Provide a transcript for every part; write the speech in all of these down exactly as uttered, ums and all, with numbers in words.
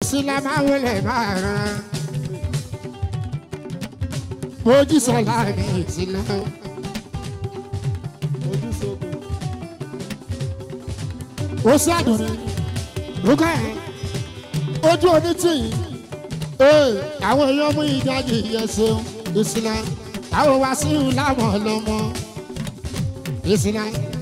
ìsìlá máa wọlé máa rán mojú sọlá ní ìsìlá. ó sàdùn ní lókè ojú onítìyí àwọn èèyàn mú ìdájì yẹn ṣeun ìsìlá àwọn wá sí ìlú láwọn ọlọmọ ìsìlá.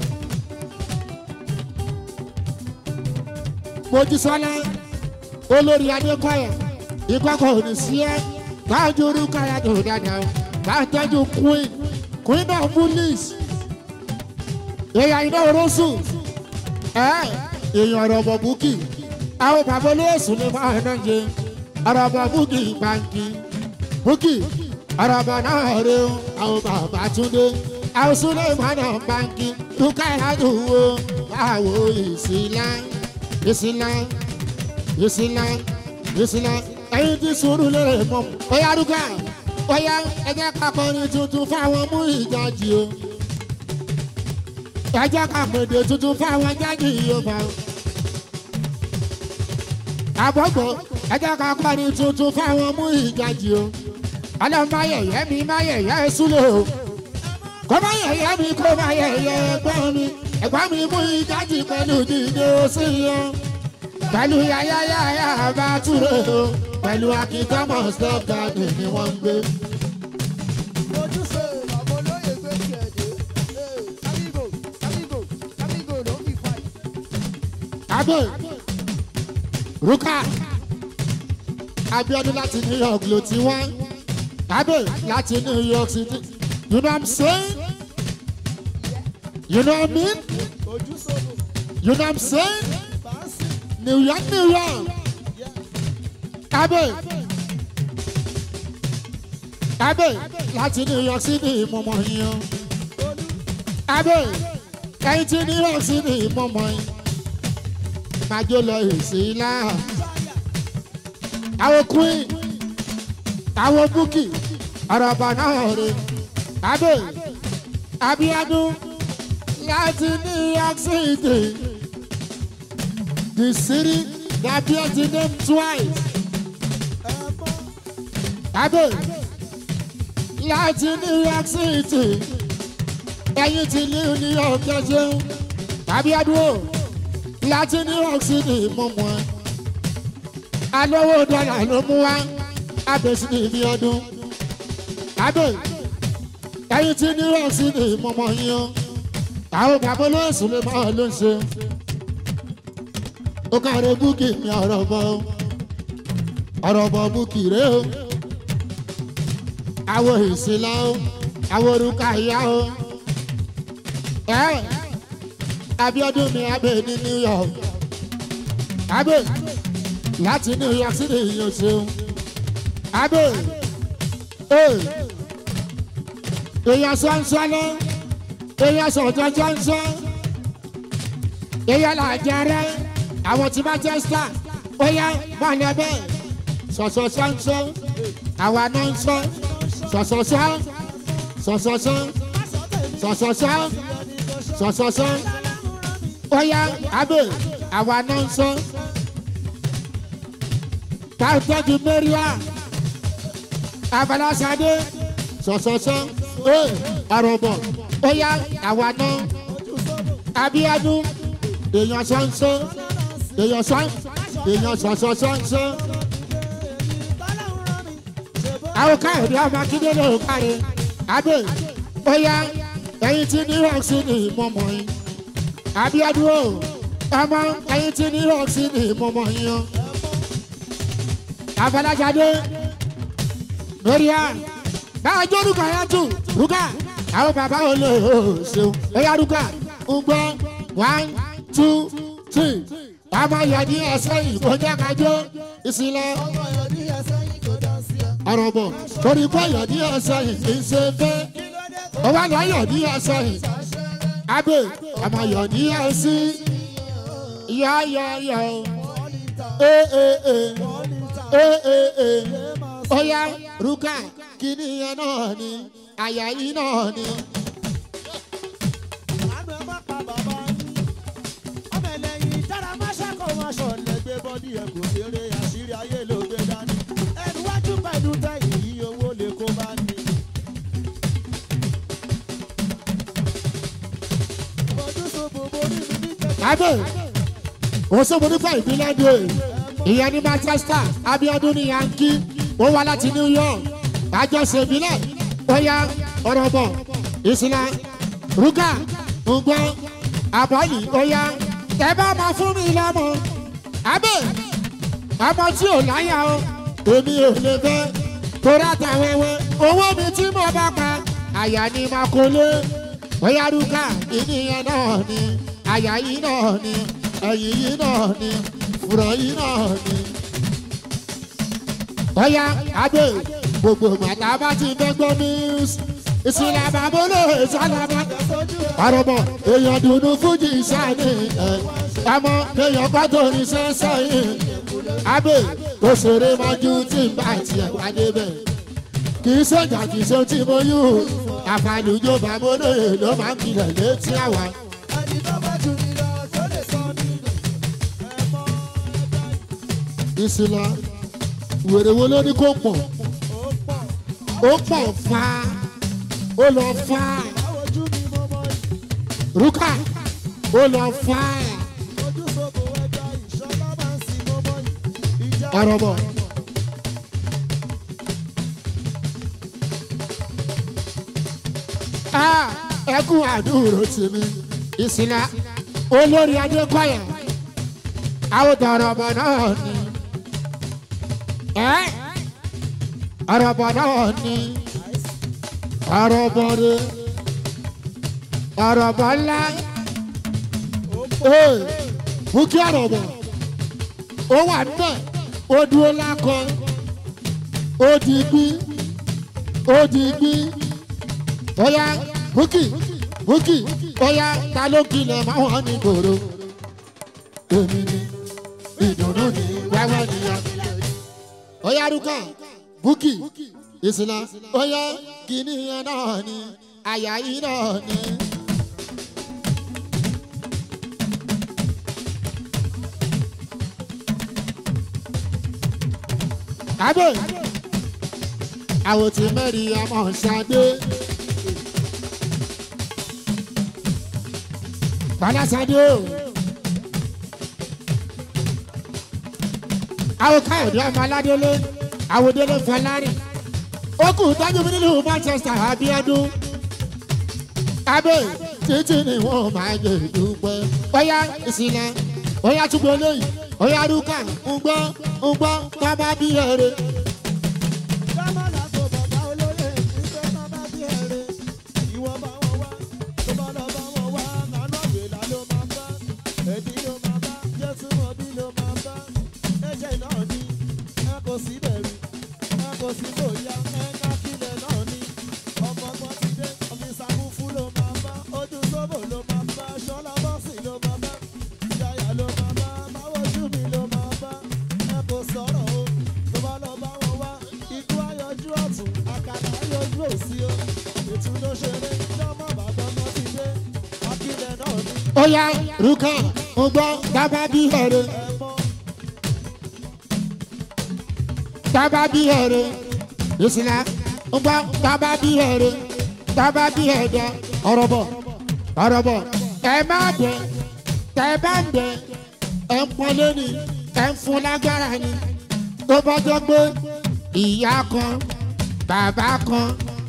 Mojísọ́lá olórí Adékọ̀yà ìkọ̀kọ̀ òní sí ẹ́ bájú orúkọ ayájọ́ dáadáa bá tọ́jú queen queen of bullies èèyàn iná orósù ẹ̀ èèyàn ọ̀rọ̀bọ̀ búkì àwọn bàbá olóòsù ní máa ń náà jẹ ọ̀rọ̀bọ̀ búkì báńkì búkì ọ̀rọ̀bọ̀ náà rẹ àwọn bàbá túndé àwọn súnlẹ̀ ìmọ̀nà báńkì dúkà ìrájú wo báwo ìsìlá. Ìsìlá ìsìlá ìsìlá ẹyin tí sùúrù lè mọ ọyá rúgà ọyá ẹjẹ kakọrin tuntun fáwọn mú ìjàjì o ẹjẹ kakọrin tuntun fáwọn jájì yorùbá àbọ̀gbọ̀ ẹjẹ kakọrin tuntun fáwọn mú ìjàjì o ọlọ́mọayẹyẹ mi máyẹyẹ súlẹ̀ o kọ́ máyẹyẹ mi kó máyẹyẹ ẹgbọ́n mi ẹ̀gbọ́n mi mú ìjájì pẹ̀lú dídé sí yan pẹ̀lú yáyáyáyá bá túrò o pẹ̀lú akíntọ́mọ̀ stop garden ni wọ́n ń gbé. ojúṣe àwọn olóyè gbé tiẹ̀ dé kábígò kábígò kábígò ló fi fa yìí. Abe Ruka Abiodun láti New York ló ti wá Abe láti New York City you know what I'm saying? You know what I mean? You know what I'm saying? New York, New York. Abe. Abe. Láti New York City, mọ̀mọ́ yín o. Abe. Ẹyin tí New York City, mọ̀mọ́ yín. Májò lọ ìsìlá. Àwọn queen. Àwọn búkì. Ọ̀rọ̀bà náà rè. Abe. Abiodun. Láti New York City, the city that bears the name twice. Abe, láti New York City, ẹ̀yin ti New York jẹjẹun. Abiodun, láti New York City mọ̀mọ́ ẹ̀. Alówó dọ́là ló mú wá, abẹ́sí ní ibi ọdún. Abe, ẹ̀yin ti New York City mọ̀mọ́ yín o. Àwọn bàbá olóòsùn lè máa ló ń ṣe. Ó káre búkì ní ọ̀rọ̀ bọ̀ ọ̀rọ̀ bọ̀ búkì rẹ o. Àwọn ìsìlá o, àwọn orúkọ ìyá o. Ẹ Abiodun mi Abe ní New York. Abe láti New York City yóò ṣeun. Abe èèyàn sọ́nsọ́lẹ́. Èyàn sọ̀tọ̀ Johnson èyàn làjẹrẹ àwọn tí Manchester óyá mọ̀lẹ́ bẹ́ẹ̀ sọ̀sọ̀ sọ́nsọ́ àwa náà ń sọ sọ̀sọ̀ sọ́ sọ̀sọ̀ sọ́ sọ̀sọ̀ sọ́ sọ̀sọ̀ sọ́ óyá Abe àwa náà ń sọ tàùtẹ́jú mẹ́ríà Abalasade sọ̀sọ̀ sọ́ ọ̀rọ̀bọ̀. Oya àwa náà Abiodun èèyàn sọ́nsọ́ èèyàn sọ́n èèyàn sọ̀sọ̀ sọ́nsọ́. Àwọn káyọ̀dé ọmọ akíndélé ò káre Abe oya ẹ̀yin tí New York City mọ̀mọ́ yín Abiodun o ọmọ ẹ̀yin tí New York City mọ̀mọ́ yín o. Abalajade Maria báwa jó Ruka yá tù Ruka. Àwọn bàbá olè ṣeun ẹ̀yà Ruka ń gbọ́ one two three ọmọ yọ̀dí ẹsẹ̀ yìí kò jẹ́ kájọ́ ìsìlẹ̀ ọ̀rọ̀bọ̀ torí pé yọ̀dí ẹsẹ̀ yìí kì í ṣe fẹ́ ọwọ́ àná yọ̀dí ẹsẹ̀ yìí Abe ọmọ yọ̀dí ẹsẹ̀ yọ̀yọ̀yọ̀ ee ee ee ee ọ̀yà Ruka kìíní yẹn náà ni. Àyà yìí náà ni. Àgbẹ̀ má pa bàbá yín. Ọmọ ẹlẹ́yin dára má ṣàkóso aṣọ lẹ́gbẹ̀ẹ́ bọ́dí ẹ̀ kò ṣeré àṣírí ayé. Adé òṣèbọ̀nífà ìpínlẹ̀ Èdè ìyẹn ní Manchester Abiodun ní Yankee ó wá láti New York àjọṣe ìbílẹ̀ bóyá ọ̀rọ̀ bọ̀ ìsìnà rúgà ǹgbọ́n àbọ̀lì bóyá ẹ bá máa fún mi lọ́mọ abẹ́ ọmọ tí ò láyà o èmi ò lè fẹ́ torí àtàwẹ̀wẹ̀ owó mi tí mo bá pa àyà ni màá kó lé bóyá rúgà ìníyẹn náà ni àyà yìí náà ni ẹ̀yìn yìí náà ni fúrọ̀ yìí náà ni. bóyá abẹ́ gbogbo màtá bá ti fẹ́ gbọ́ news ìsìlẹ̀ àbábọ́lé ìsàlámà àrọ̀bọ̀ èèyàn dùnú fújì sáni ẹ̀ ọmọ èèyàn pàtó ní sẹ́sẹ́ yìí abẹ́ òṣèré májú tí ń bá tiẹ̀ wá débẹ̀ kì í ṣèjà kì í ṣe tí mo yú àfàlùjọ bàbọ́lé ló máa ń kilẹ̀ létí àwa. ìsìlẹ̀ wèrè wo ló ní kó pọ̀ ó pọ̀ fa ó lọ fa rúkà ó lọ fa àrọ̀bọ̀ ẹkún àdúró tèmi ìsìlẹ̀ olórí Adékọ̀yà àwòtò àrọ̀bọ̀ náà ni àrọ̀bọ̀ náà ni àrọ̀bọ̀ rẹ̀ àrọ̀bọ̀ ńlá mú kí àrọ̀bọ̀ ó wà níbẹ̀ ó dúró lákọ ó di gbí ó di gbí bóyá búkì búkì bóyá ta ló kilẹ̀ máwọn ní gbòòrò èmi ni ìdùnnú ni wáwá nìyà bóyá rúkà búkì ìsìlá bóyá kìnìyàn náà ni àyà yìí náà ni. Abẹ́ àwọn tí mẹ́rin àmọ́ ṣáde. Fọláṣadé o. Àwọn káyọ̀dé ọmọ aládélé, àwọn délé Fọlárin. Ó kù tọ́jú mi nílùú Manchester Abiodun. Abẹ́ títí ni wọ́n máa ń jẹ ìdúpẹ́. Bóyá ìsìnlẹ̀, bóyá túbọ̀ lóyìn, bóyá rúkà, ń gbọ́, ń gbọ́, bábá bí ẹ̀rẹ̀. Oya rúkà ń gbọ́ bábá bí ẹ̀rẹ̀. Bábá bí ẹ̀rẹ̀ ìsìlẹ̀ ń gbọ́ bábá bí ẹ̀rẹ̀ bábá bí ẹ̀dẹ̀ ọ̀rọ̀bọ̀ ọ̀rọ̀bọ̀ ẹ má dẹ̀ tẹ bá ń dẹ̀ ẹ ń pọ́nlé ni ẹ ń fún lágbára ni tó bá jẹ́ pé ìyá kan bàbá kan.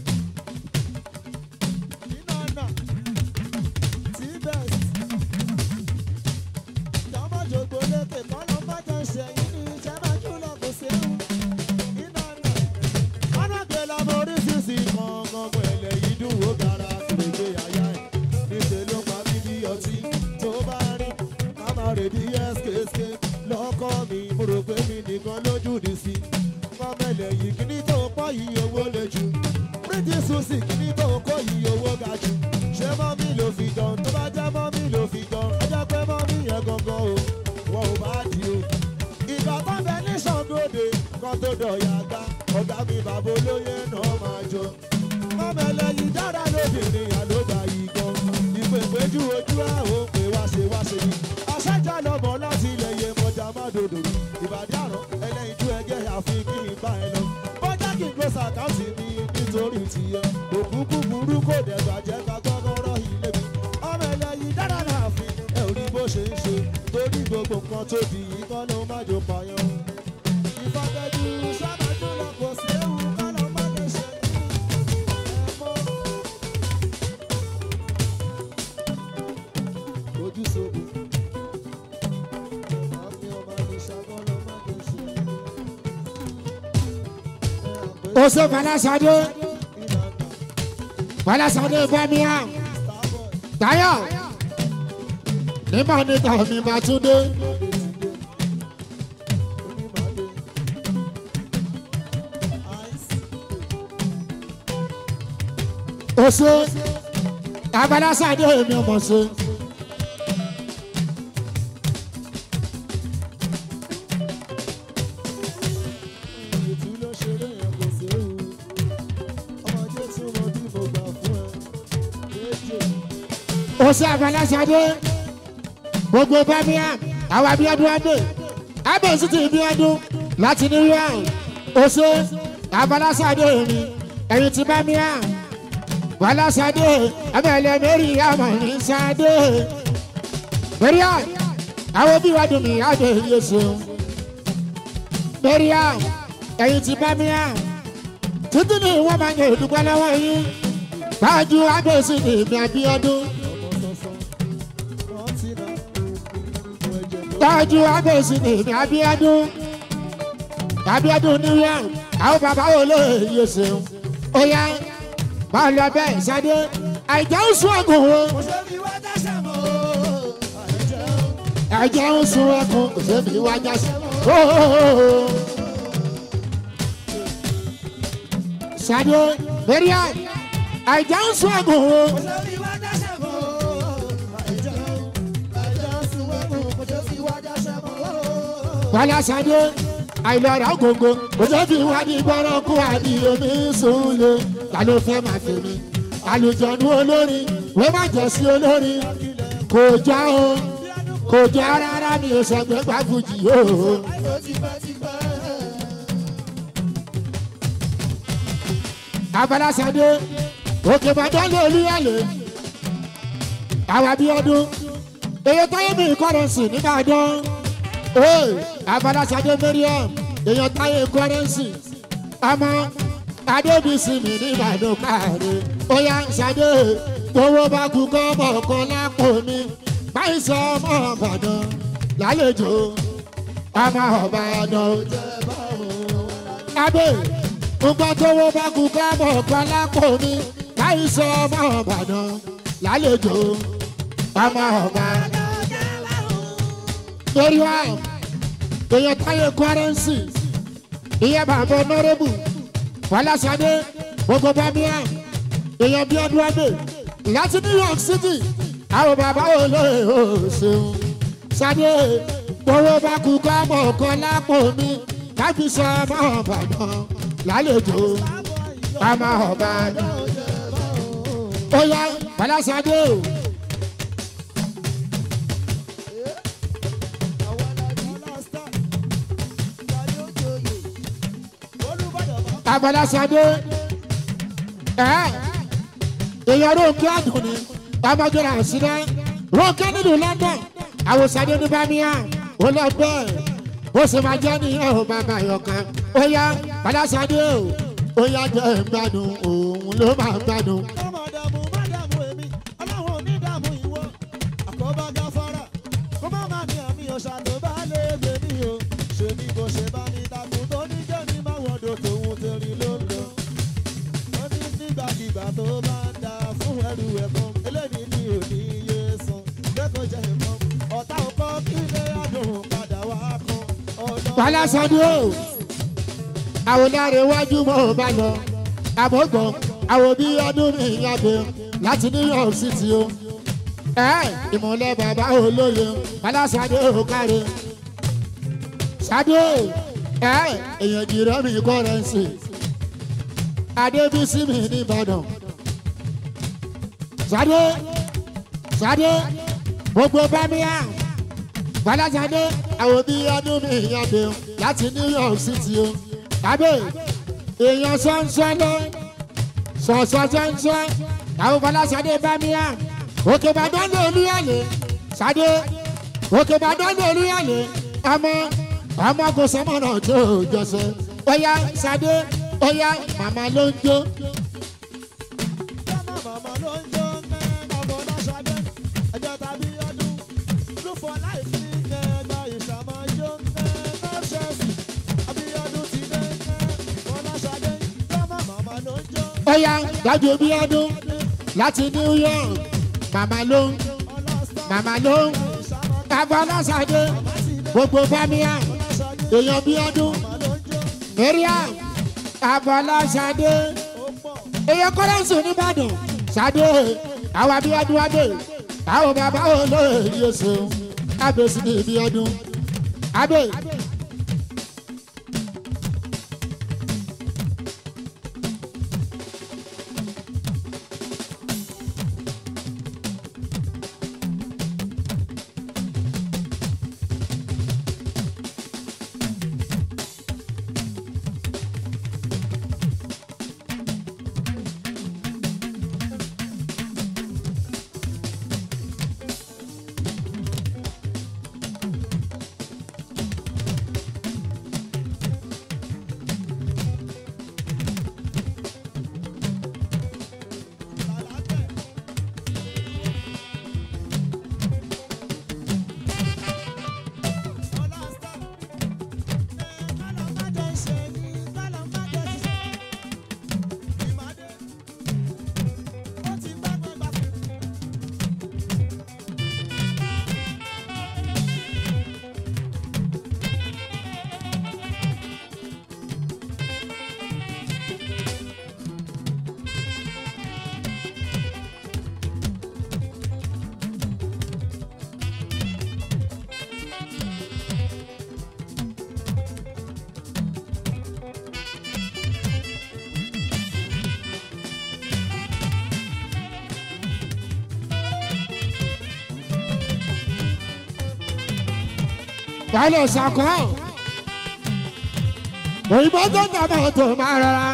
Ọ̀gá mi bàbá olóyè náà máa jọ. Ọmọ ẹlẹ́yin dára lóbìnrin àlógbà yìí gan. Ìpè péjú ojú ẹ̀ ò pé wá ṣe wá ṣe ni. Aṣáájà lọ́mọ láti ilẹ̀ yẹ mọ́jà má dòdò. Ìbàdí àrán ẹlẹ́yin ju ẹgẹ́ àfi kí n bá ẹ lọ. Bọ́jà kì í gbé sàkáǹtì mi nítorí tìyẹ. Òkúkú burú kò dẹ̀ bàjẹ́ ká gbọ́ngàn rọ ilé mi. Ọmọ ẹlẹ́yin dára láàfin ẹ̀ ò rí bó ṣe ń ṣe. ọmọ tó di yìí kọ́ ló má jò pààyàn. ìfọ̀tẹ́jú sábàjú lọ kò sí ewu kọ́ ló má lè ṣe ẹ̀mọ́. ojú sóbì àmì ọmọ àdìsá kọ́ ló má lè ṣe. ó ṣe Fọláṣadé Fọláṣadé Birmingham Táyọ̀ nígbà níta mi máa tún dé. ó ṣe Fọláṣadé èmi ò mọ̀ ṣe. ó ṣe Fọláṣadé gbogbo Birmingham àwọn Abíọ́dún adé abẹ́sí ti Abíọ́dún láti New York. ó ṣe Fọláṣadé mi ẹ̀yìn ti Birmingham Fọláṣadé ẹ̀mẹ̀lẹ̀ mẹ́rì àmọ̀ ní Ṣadé Mariam àwọn bí wàá dùn mí adé yé ṣeun Mariam ẹ̀yìn ti Birmingham títí ní wọ́n máa ń yẹ ìdúpẹ́ lọ́wọ́ yín bájú abẹ́sí ti mi Abíọ́dún. Tájú abẹ́sí ni èmi Abíọ́dún Abíọ́dún New York àwọn bàbá olóye ṣeun ó yá máa lọ bẹ́ẹ̀ Ṣadé àìjẹ́ ń sún ẹkùn o àìjẹ́ ń sún ẹkùn kò ṣe fi wá jásẹ̀ Ṣadé Mariam àìjẹ́ ń sún ẹkùn o. Fọláṣadé àìlọ́ra gbogbo kò tó fi wá ní gbọ́rọ̀ kó àbí omi sùnlé ta ló fẹ́ máa fèmí àlùjọ̀nú olórin wọ́n má jẹ́ sí olórin kò já o kò já rárá mi ò sọ pé gbàgùjì o. Fọláṣadé òkè bàdán lè olúyàlè àwọn Abíọ́dún èyí táyé mi kọ́rẹ́nsì nìbàdàn. Fọláṣadé Mariam èèyàn táyé kọ́rẹ́nsì ọmọ Adébísí mi nìbàdàn káàdé ó yá Ṣadé owó bá kú kọ́ ọmọ kan lápò mi báyìí sọ ọmọ Ìbàdàn lálejò ọmọ Ìbàdàn abẹ́ gbogbo tówó bá kú kọ́ ọmọ kan lápò mi báyìí sọ ọmọ Ìbàdàn lálejò ọmọ Ìbàdàn. Mariam èèyàn táyé kọ́rẹ́nsì ìyẹn bàbá ọ̀nọ́rẹ́bù Fọláṣadé gbogbo Birmingham èèyàn bí ọdún ọdún láti New York City àwọn bàbá olóyè ò ṣeun Ṣadé owó bá kú kọ́ ọmọ kan lápò mi káfí sọ ọmọ Ìbàdàn lálejò ọmọ Ìbàdàn ó yá Fọláṣadé o. Fọláṣadé ẹ èèyàn Rónkẹ́ Àdùnní ọmọdéra àṣìná Rónkẹ́ nínú London àwòṣadé ní Birmingham ó lọ bẹ́ẹ̀ ó sì máa jẹ́ ní ẹ̀hún bàbá àyọkàn ó yá Fọláṣadé o ó yá jẹ́ ìgbádùn òun ló máa gbádùn. Fọláṣadé o àwọn dáre wájú mọ́ ò bá lọ àmọ́gbọ́n àwọn bí ọdún mi yàgbé láti New York City o ẹ ìmọ̀lẹ́ bàbá olóye Fọláṣadé ò káre Ṣadé ẹ èèyàn jìrọ̀ mi kọ́rẹ́nsì Adébísí mi nìbàdàn Ṣadé Ṣadé gbogbo Birmingham Fọláṣadé àwọn bí ọdún mi yàgbé láti New York City o tàbí èèyàn sọ́nsọ́n lọ sọ̀sọ̀ sọ́nsọ́n àwọn Fọláṣadé Birmingham òkè Ìbàdàn lè olúyàlè Ṣadé òkè bàdán ní olúyàlè ọmọ ọmọ kò sọmọ náà tó jọsẹ ọyá sadé ọyá màmá ló ń jó. màmá ló ń jó ọmọ náà ṣadé ẹjọ́ tàbí ọdún lúfọ̀ láì fi ẹgbà ìṣàmájó náà ṣẹ́ẹ̀sì abíọ́dún ti dé ọmọ ṣadé lọ́mọ màmá ló ń jó. ọyá dájú bí ọdún láti New York màmá ló ń màmá ló ń abọ́lásàdé gbogbo fámíà èèyàn bí ọdún Mariam abọ́lásàdé èèyàn kọ́lẹ́sì nìbàdàn sàdé àwọn abíọ́dún adé àwọn bàbá olóyè yóò ṣe abèsí ní ibi ọdún abè. Báyọ̀ sàkọ́ òyìnbó tó ń tàbí tó máa rọra.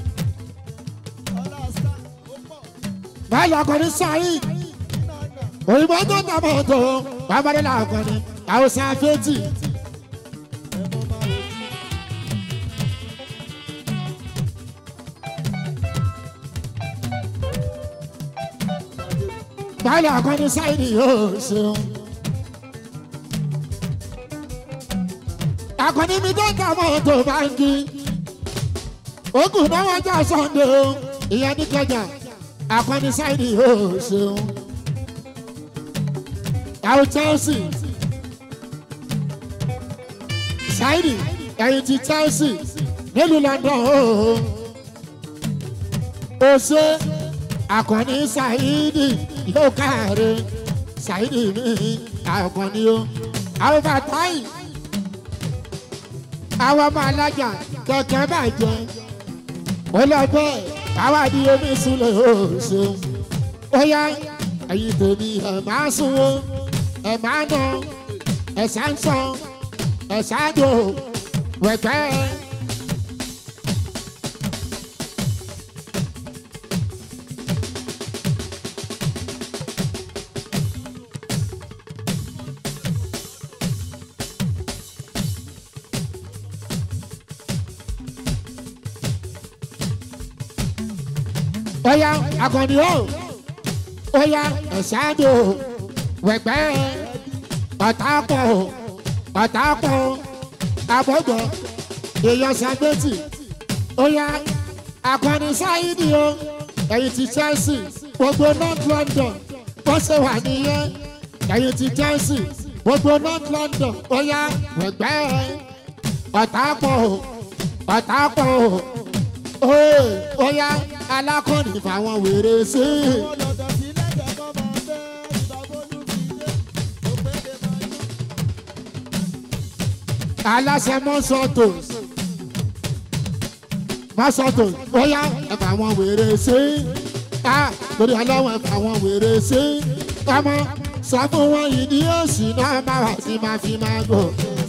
Báyọ̀ akọni Saheed òyìnbó tó ń tàbí tó bàbárílà akọni àwòsàn afẹ́tì. Báyọ̀ akọni Saheed yóò ṣeun. Akọni mi tó ń ta mọ́tò báńkì ogun náà wọ́n jà Sunday o ìyẹn ní kẹjà akọni Saheed yóò ṣeun. Àwọn Chelsea Saheed ẹ̀yìn ti Chelsea nílùú London o ó ṣe akọni Saheed yóò káre Saheed mi akọni o àwọn bàtà yìí. Àwọn ọmọ alájà kẹ̀kẹ́ bàjẹ́ olóògbé àwọn àdìyẹ omi súnlẹ̀ oṣù ó yá ẹ̀yìn tèmi ẹ̀ máa sunwó ẹ̀ máa nà ẹ̀ sáńsán ẹ̀ sáńdò wẹ̀gbẹ́. Oya akọni o oya ẹ̀sádò wẹ̀gbẹ́ ọ̀tàpọ̀ ọ̀tàpọ̀ abọ́gbọ̀ èèyàn sàgbẹ́tì oya akọni Saheed o ẹ̀yìn ti Chelsea gbogbo North London bó ṣe wà nìyẹn ẹ̀yìn ti Chelsea gbogbo North London oya wẹ̀gbẹ́ ọ̀tàpọ̀ ọ̀tàpọ̀ oya alákọ̀ọ́nì fáwọn wèrè sí i. aláṣẹ mọ́sọ̀tòs mọ́sọ̀tòs bóyá ẹ fáwọn wèrè sí i. a torí ọlọ́wọ́ ẹ fáwọn wèrè sí i. ọmọ sọ fún wọn yìí ní òsì náà máa wà sí máa fi máa gò.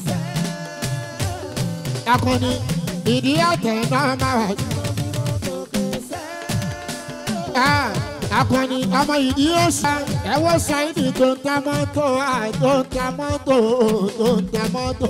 akọni ìdí àtẹ náà máa wà sí. akọni ọmọ ìdí yóò sa ẹwọ́ sáyidì tó ń ta mọ́tò tó ń ta mọ́tò tó ń ta mọ́tò.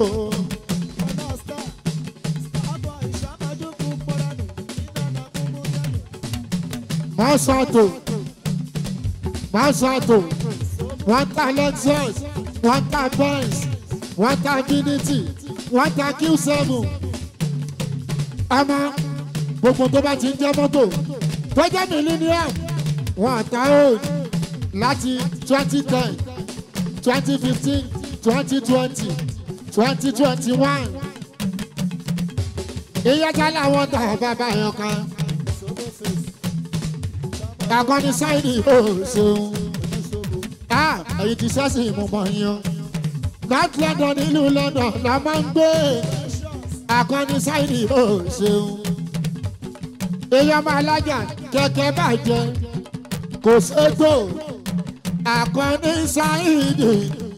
Mọ́sọ̀tò Mọ́sọ̀tò wọ́n ta Lexus wọ́n ta Benz wọ́n ta Dignity wọ́n ta Q seven ọmọ gbogbo tó bá ti ń jẹ́ mọ́tò tó jẹ́ millennium wọ́n ta old láti twenty ten twenty fifteen twenty twenty twenty twenty one ìyájà làwọn tà bàbá yẹn kan akọni sáyidì ó ṣeun ah èyí ti sẹ́sì mú mọ́ yín north London nílùú London la máa ń gbé akọni sáyidì ó ṣeun èyí ọmọ alájà kẹ̀kẹ́ bàjẹ́ kò ṣètò akọni sáyidì.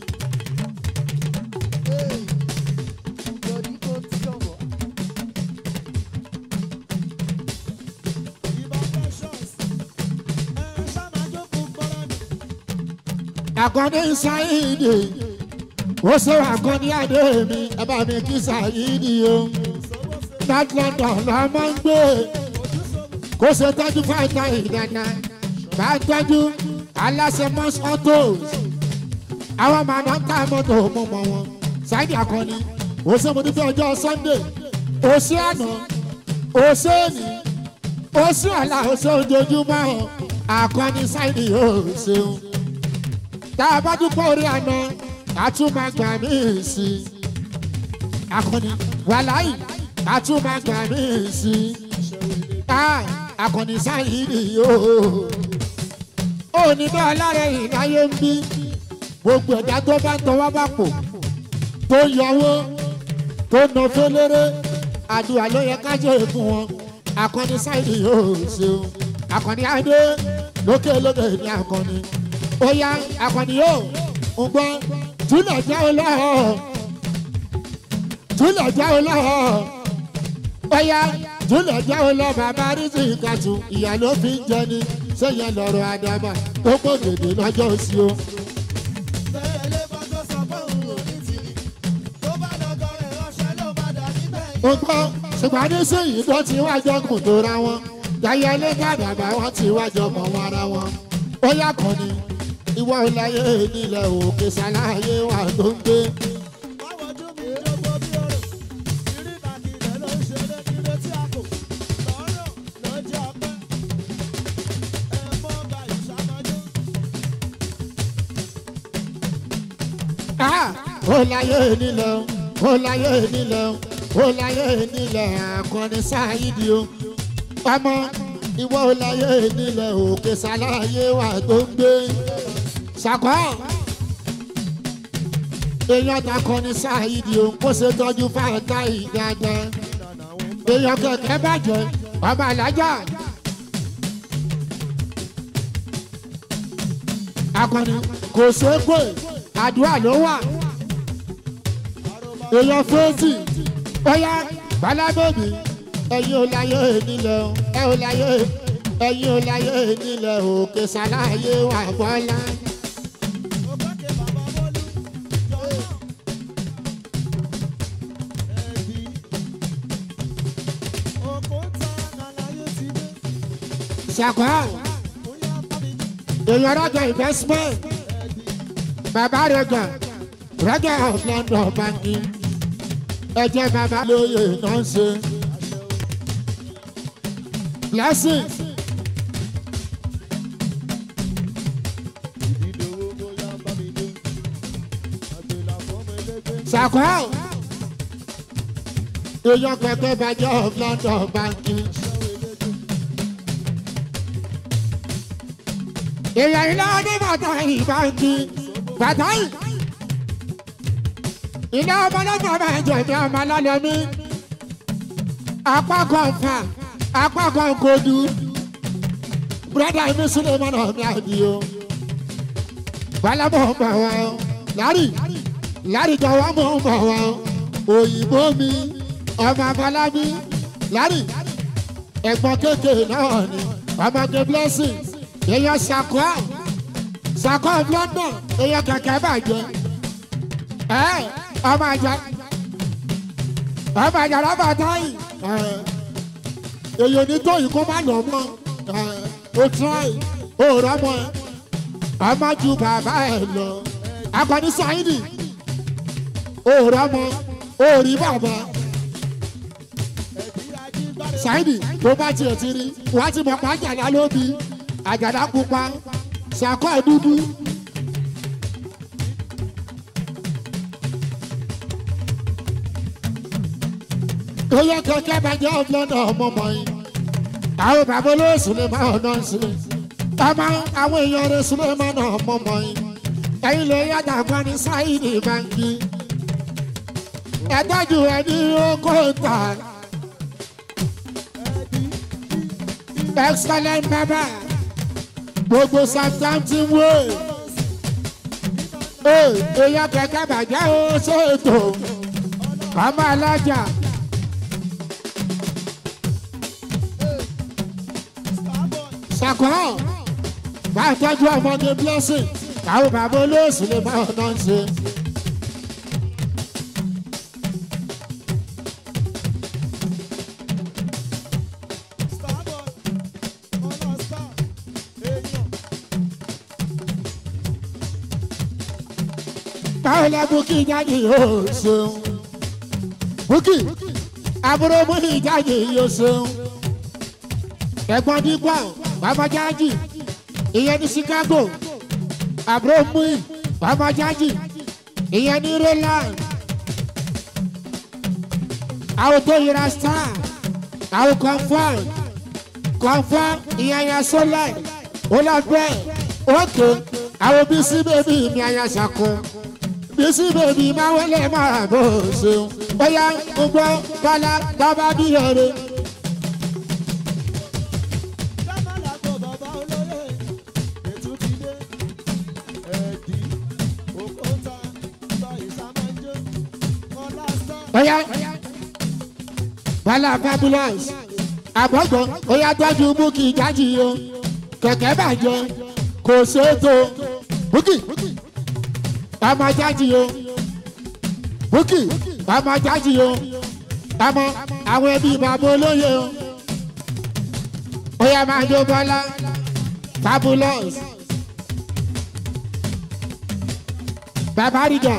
Akọni Sáyidì ó ṣe akọni adé mi ẹ bá mi kí Sáyidì o north London la máa ń gbé kó ṣe tọ́jú fáìtà ìdáná bá tọ́jú aláṣẹ mọ́s autos àwọn máa ń ta mọ́tò mú mọ́ wọn Sáyidì akọni ó ṣe mo ní fẹ́ ọjọ́ Sunday ó ṣe àná ó ṣe èní ó ṣe ọ̀la ó ṣe ojoojúmọ́ akọni Sáyidì ó ṣeun. Tá a bá dúpọ̀ orí àná a tún máa gbà mí sí i akọni wàláyì a tún máa gbà mí sí i akọni Sáyidì yóò ó ní bá alára ìdáyé ń bí gbogbo ẹ̀dá tó bá ń tọwọ́ bá pò tó yọwó tó nà fẹ́lẹ́rẹ́ àdúrà ló yẹ ká jẹ́ fún wọn akọni Sáyidì yóò ṣeun akọni adé lókè lókè ní akọni. Oya akọni yóò ń gbọ́ túlẹ̀ jẹ́ olóhùn túlẹ̀ jẹ́ olóhùn oya túlẹ̀ jẹ́ olóhùn bàbá rísì ìkàtù ìyá ló fi ń jẹni sẹ́yìn lọ́rọ̀ àdàbà tó pọ̀ gèdè lọ́jọ́ sí o. ó gbọ́ ṣùgbọ́n ní sèyí tó ti wájọ́ kùn tó ra wọn yàyà ilé gàdàgbà wọn ti wájọ́ mọ̀ wọn ara wọn oya kọ́ni. Ìwọ ìlàyé nílẹ̀ òkè ṣàlàyé wà tó ń gbé. Ó láyé nílẹ̀ ó láyé nílẹ̀ ó láyé nílẹ̀ akọni Sáyidì o. Ọmọ ìwọ ìlàyé nílẹ̀ òkè ṣàlàyé wà tó ń gbé. Ṣàkọ́ èèyàn takọni Sáyidì o kó ṣe tọ́jú fáńtà ìdájọ́ èèyàn kẹ̀kẹ́ bàjẹ́ ọba alájà akọni kò ṣe é pé àdúrà ló wà èèyàn fèsì bóyá balábòbí ẹ̀yin ò láyé nílẹ̀ ẹ ò láyé ẹ̀yin ò láyé nílẹ̀ òkè ṣàlàyé wà bọ́lá. Ṣàkọ́ èèyàn rọ́gà investment bàbá rẹ̀gà rẹ́gà of London banki ẹ̀jẹ̀ bàbá lóye náà ń ṣe blessing. Ṣàkọ́ èèyàn kẹ̀kẹ́ bàjẹ́ of London banki. Èèyàn iná ní bàtà ìbáǹkì bàtà yìí. Iná ọmọlọ́gbọ̀n máa jẹ ní ọmọ alálẹ̀ mi. Apá kan fà, apá kan kodu. Bùrọ̀dá mi sílẹ̀ mọ́nà mi àdì o. Bálábọ̀ ń bọ̀ wá o. Lárí, lárí jọ̀wọ́ mọ̀ ń bọ̀ wá o. Òyìnbó mi, ọmọ Afọlábí. Lárí, ẹ̀gbọ́n kékeré náà ni. Ọmọge blessing. èèyàn ṣàkọ́ ṣàkọ́ London èèyàn kẹ̀kẹ́ bàjẹ́ ẹ̀ ọmọ àjà ọmọ àjà rọ́bà táyì èèyàn ní tóyìn kó má lọ mọ́ ó try ó rọ́mọ ọmọ ju bàbá ẹ̀ lọ akọni Saidi ó rọ́mọ ó rí bàbá Saidi tó bá tiẹ̀ ti rí wá ti mọ̀ pa àjàdá lóbi àjàdá pupa ṣàkọ́ dúdú. ó yẹ kẹ̀kẹ́ bàjẹ́ ọ̀flọ́nà ọmọ mọ̀ yín àwọn bàbá olóòsù lè máa ọ̀nà sílẹ̀ ọmọ àwọn èèyàn rẹ̀ sílẹ̀ máa nà ọmọ mọ̀ yín ẹ̀yin lè yàtọ̀ àgbọn ní Saidi báńkì ẹ̀dájú ẹni oko ta excellent baba gbogbo Southampton way ee èèyàn kẹ̀kẹ́ bàjẹ́ ó ṣètò ọmọ alájà. Ṣàkọ́ bá tọ́jú ọmọdé blessing káwọn bàbá olóòsù lè máa ọ̀nà ṣe. báwo la Bukky jáde yóò ṣeun Bukky àbúrò múni jáde yóò ṣeun ẹ̀gbọ́n dípò bàbá jáde ìyẹn ní Chicago àbúrò múni bàbá jáde ìyẹn ní Roland àwọn tó yẹra star àwọn confam confam ìyẹn yẹn sọlẹ ọlọgbẹ òkè àwọn bísí bèbí mi àyà ṣàkó. Bísí bèbí máa wọlé máa bó ṣeun. Bóyá gbogbo bọ́lá bàbá bí ọ̀rẹ́. Bóyá bọ́lá fabulous. Àbọ̀gbọ̀n bóyá tọ́jú Bukky jájì o. Kẹ̀kẹ́ bàjẹ́ kò ṣètò Bukky. Ọmọ jájì o Bukky ọmọ jájì o ọmọ àwọn ẹbí bàbá olóye o ó yá máa jó bọ́lá fabulous bàbá rìgà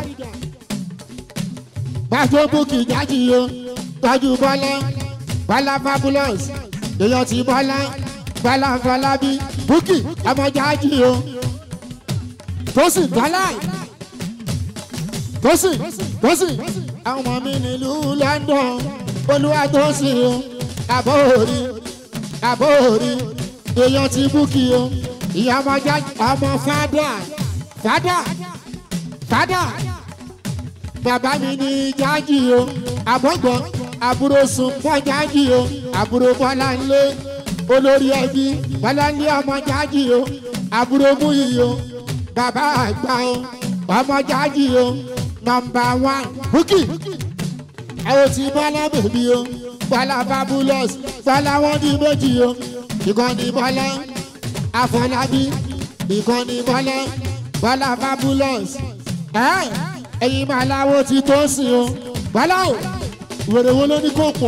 máa jó Bukky jájì o tọ́jú bọ́lá bọ́lá fabulous èèyàn ti bọ́lá bọ́lá Fọlábí Bukky ọmọ jájì o tó sì bọ́lá. Tosi, Tosi, àwọn ọmọ mi nílùú London, olúwa Tosi o, àbórí, àbórí, èèyàn ti Bukky o, ìyá ọmọ jáde, ọmọ fada, fada, fada, bàbá mi ní jájì o, àbọ̀gbọ̀n, àbúrò Sùnpọ̀ jájì o, àbúrò Bọ́láńlé, olórí ẹbí, Bọ́láńlé ọmọ jájì o, àbúrò Múyì o, bàbá àgbà o, ọmọ jájì o. Number one Bukky àwọn tí bọ́lá bèbí o bọ́lá fabulous bọ́lá wọn ní méjì o ìkànnì bọ́lá Afọlábí ìkànnì bọ́lá bọ́lá fabulous ẹ ẹ̀yin máa láwo ti tó sìn o bọ́lá o wèrè wo ló ní kó pọ̀.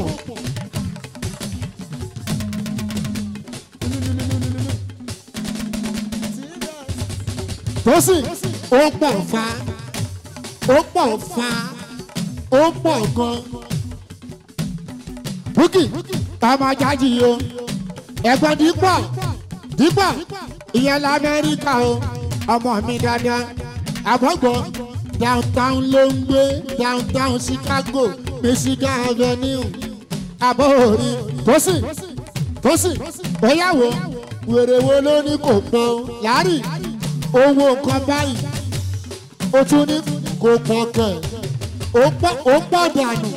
tó sìn ó pọ̀ fa. Ó pọ̀ fa, ó pọ̀ gan. Bukky ọmọ jájì o, ẹ̀gbọ́n dípò, dípò, ìyẹn l'Amẹ́ríkà o, ọmọ mi dáadáa. Àbọ̀gbọ̀n downtown ló ń gbé, downtown Chicago, Michigan Avenue. Àbórí Tosi, Tosi, bóyáwó, wèrè wo ló ní kò pọ̀ láàrí owó nǹkan báyìí. Ó tún ní kò pọ̀ kẹ̀ ó pọ̀ dànù.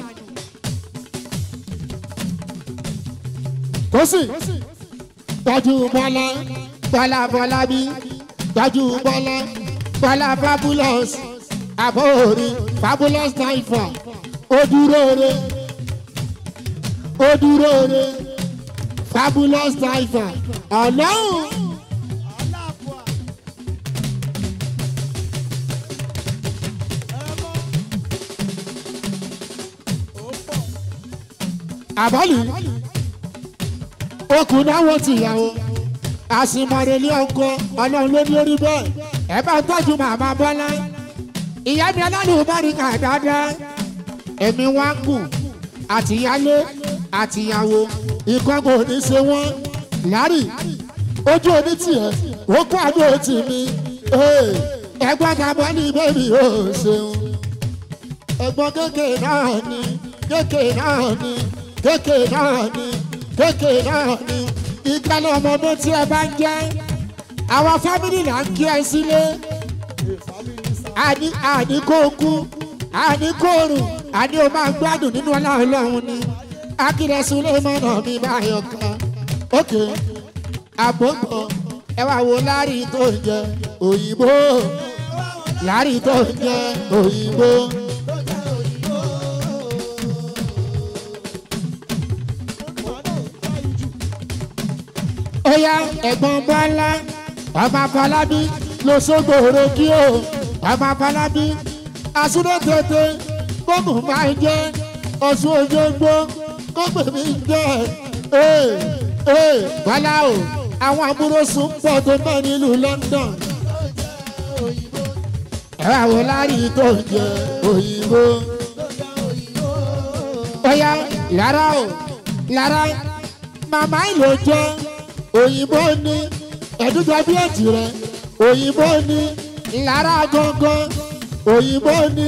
Tosi tọ́jú bọ́lá bọ́lá Fọlábí tọ́jú bọ́lá bọ́lá fabulous àbórí fabulous náírà ó dúró re ó dúró re fabulous náírà ọlọ́run àbálì okùn náà wọ́n ti yàwó àsìmọ̀rẹ̀lé ọkọ ọlọ́run ló ní orí bẹ́ẹ̀ ẹ bá ń tọ́jú màmá bọ́lá ìyá mi alálùbáríkà dáadáa ẹ̀mí wá gùn àtìyálé àtìyàwó ìkan kò ní ṣe wọ́n lárí ojú oní tiẹ̀ ó kó àdó tì mí ẹ̀gbọ́n kàbọ́ ní bẹ́ẹ̀ni ó ṣeun ẹ̀gbọ́n kékeré náà ni kékeré náà ni kékeré náà ni kékeré náà ni ìgbàlẹ̀ ọmọdé tí ẹ bá ń jẹ́ àwọn fámìlì là ń kí ẹ sílé àní àní kó kú àní kó rùn àní o máa gbádùn nínú ọlá ọlọ́run ni akílẹ̀ sílé mọ́nà mi báyọ̀ kan ókè àbọ̀gbọ̀ ẹ wá wo lárí tó ń jẹ òyìnbó lárí tó ń jẹ òyìnbó. Oya ẹ̀gbọ́n Bọ́lá ọmọ Afọlábí ló sógbòrò kí o ọmọ Afọlábí asúná tètè gbógun máa ń jẹ Ọ̀ṣun Òṣogbo gbógun mi ń jẹ ee ee Bọ́lá o àwọn àbúrò sùn pọ̀ tó bẹ́ẹ̀ nílùú London ẹ̀rọ àwọn lárí tó ń jẹ òyìnbó. Oya lára o lára màmá ìlò jẹ òyìnbó ní ẹ̀dúgba bí ẹ̀jì rẹ̀ òyìnbó ní lára gangan òyìnbó ní.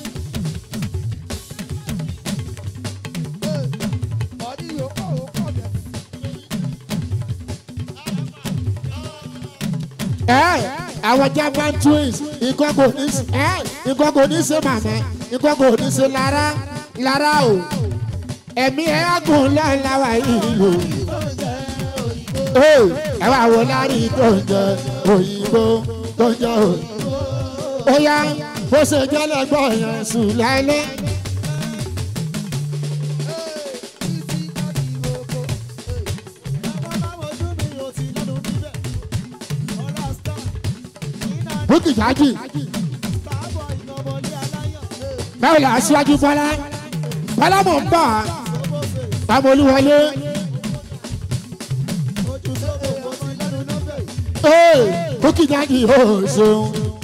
ẹ àwọn Japan twins nǹkan kò ní ẹ nǹkan kò ní ṣe màmá nǹkan kò ní ṣe lára lára o ẹ̀mí ẹ̀ á gùn lọ́la wà yìí lò ẹ wá wo lárí tó ń jẹ òyìnbó tó ń jẹ òyìnbó. Ó yá bó ṣe jẹ́ lẹ́gbọ́n yẹn sùn lálẹ́. Bukky Jazzy báwo la aṣíwájú Bọ́lá Bọ́lá mọ̀ ń bọ̀ báwo olúwọlé. Bukky Jazzy ó ṣeun.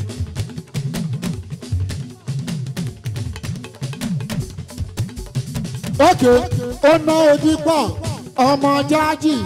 Ókè ó ná odi pọ̀ ọmọ Jazzy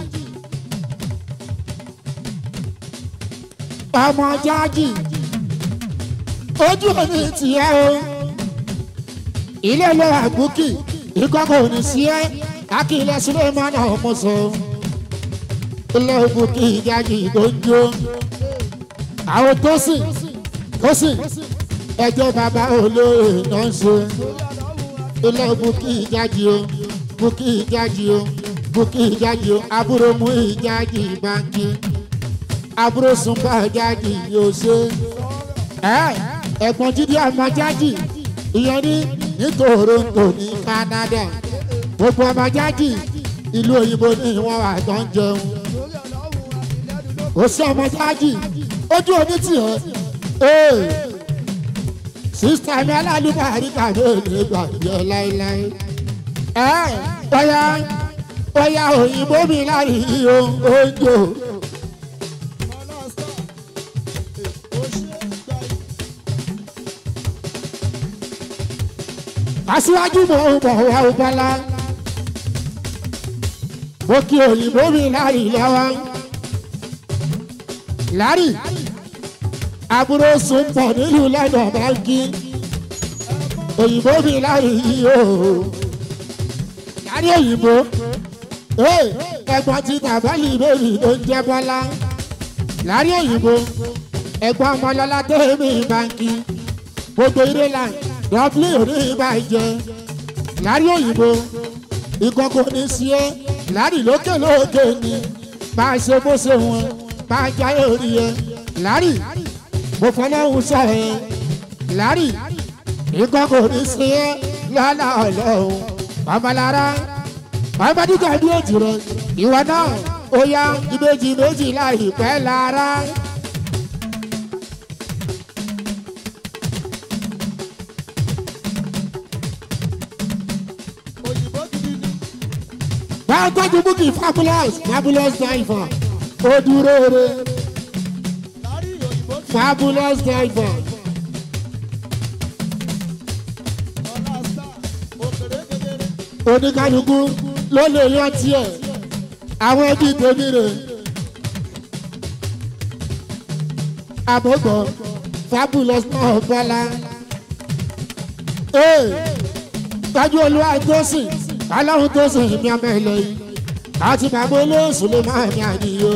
ọmọ Jazzy ojú òní tìyẹ́ o ilé ló wà Bukky ìkọ́kọ̀ òní sí ẹ́ akílẹ̀ sílé mọ́nà ọmọọ̀sọ ilé Bukky Jazzy tó ń jó àwọn tó sìn tó sìn ẹjọ́ bàbá olóyè náà ń ṣe ilé Bukky Jazzy o Bukky Jazzy o Bukky Jazzy o àbúrò mú Jazzy báńkì àbúrò Sùnbà Jazzy yóò ṣe ẹ̀gbọ́n Jídé ọmọ Jazzy ìyẹn ní ní Toronto ní Canada gbogbo ọmọ Jazzy ìlú òyìnbó ní ìwọ̀n wà tó ń jẹun ó sí ọmọ Jazzy ojú omi tì ẹ́ sísítà mi alálùbáríkà ló lè gbàgbé láéláé ẹ bóyá bóyá òyìnbó mi lárí oúnjẹ. Aṣíwájú mọ̀ ń bọ̀ wá Bọ́lá mo kí òyìnbó mi lárí lọ́wọ́ lárí àbúrò sùn pọ̀ nílùú lọ́dọ̀ báńkì òyìnbó mi lárí yìí o lárí òyìnbó ẹ̀gbọ́n ti tàbálì bèbí ló ń jẹ́ Bọ́lá lárí òyìnbó ẹ̀gbọ́n ọmọlọ́lá tẹ́ẹ̀mí báńkì gbogbo ilé láì dọ́bìlì òní ìbàjẹ́ lárí òyìnbó ìkọ̀kọ̀ ní sí ẹ́ lárí lókè lókè ni máa ṣe bó ṣe wọn máa jáyé orí ẹ lárí mo fọlọ́hún sọ ẹ lárí ìkọ̀kọ̀ ní sí ẹ́ lọ́la ọlọ́run ọmọlára ọmọdúkọ̀ bí èjì rẹ ìwọ náà ó yá ìbejì méjì láìpẹ́ lára. báwo tọ́jú búkì fabulous fabulous diver ó dúró re fabulous diver. oníkálukú ló lè yọ tiẹ̀ àwọn ẹbí tèmi rè àbọ̀gbọ̀ fabulous náà bọ́lá ee tọ́jú olúwa tó sìn aláwọ̀ tó sìn ìmí ọmọ ilẹ̀ yìí àti bàbá olóòsùn lè máa ní àníyó.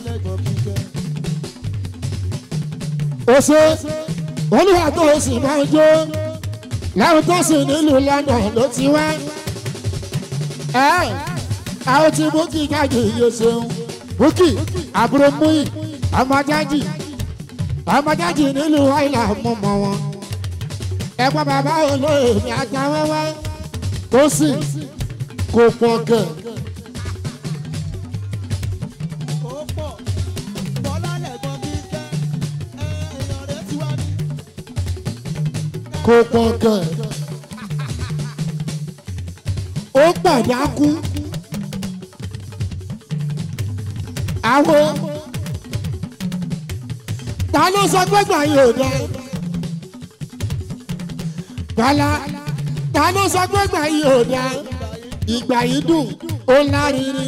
ó ṣe olúwa tó sìn máa ń jó láwọn tó sìn nílùú London ló ti wá ẹ àwọn tí Bukky jáde yóò ṣeun Bukky àbúrò múyì ọmọ jájì ọmọ jájì nílùú àìlà mọ̀mọ́ wọn ẹ̀pọ̀ bàbá olóyè mi àtàwẹ́wẹ́ tó sì kò pọ̀ gẹ̀. kò pọ̀ gẹ̀. ó pàdákú àwọn ta ló sọ pé gbà yóò dá bala ta ló sọ pé gbà yóò dá ìgbà yìí dùn ó lárírí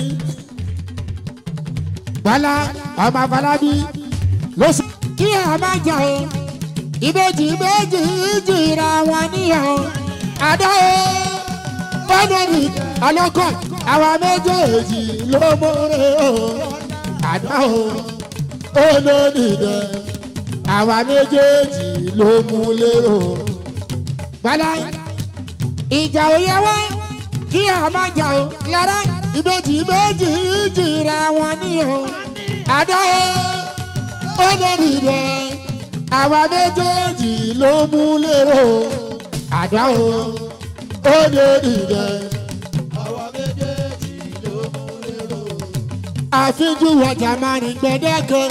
bala ọmọ Afọlábí ló sọ kí ẹ má jà o ìbejì ìbejì ìjìra wọn níyàwó àdá o fọdọ̀rì ọlọ́kọ̀ àwọn méjèèjì ló múre o àdá o olódìdẹ àwọn méjèèjì ló múlé o. bala ìjà òye wá kí a má jà o lára ìbejì ìbejì ìjìra wọn níyàwó àdá o olódìdẹ àwọn méjèèjì ló múlé o àdá o olódìdẹ àwọn méjèèjì ló múlé o. àfijù wọjà máa ní gbẹdẹkẹ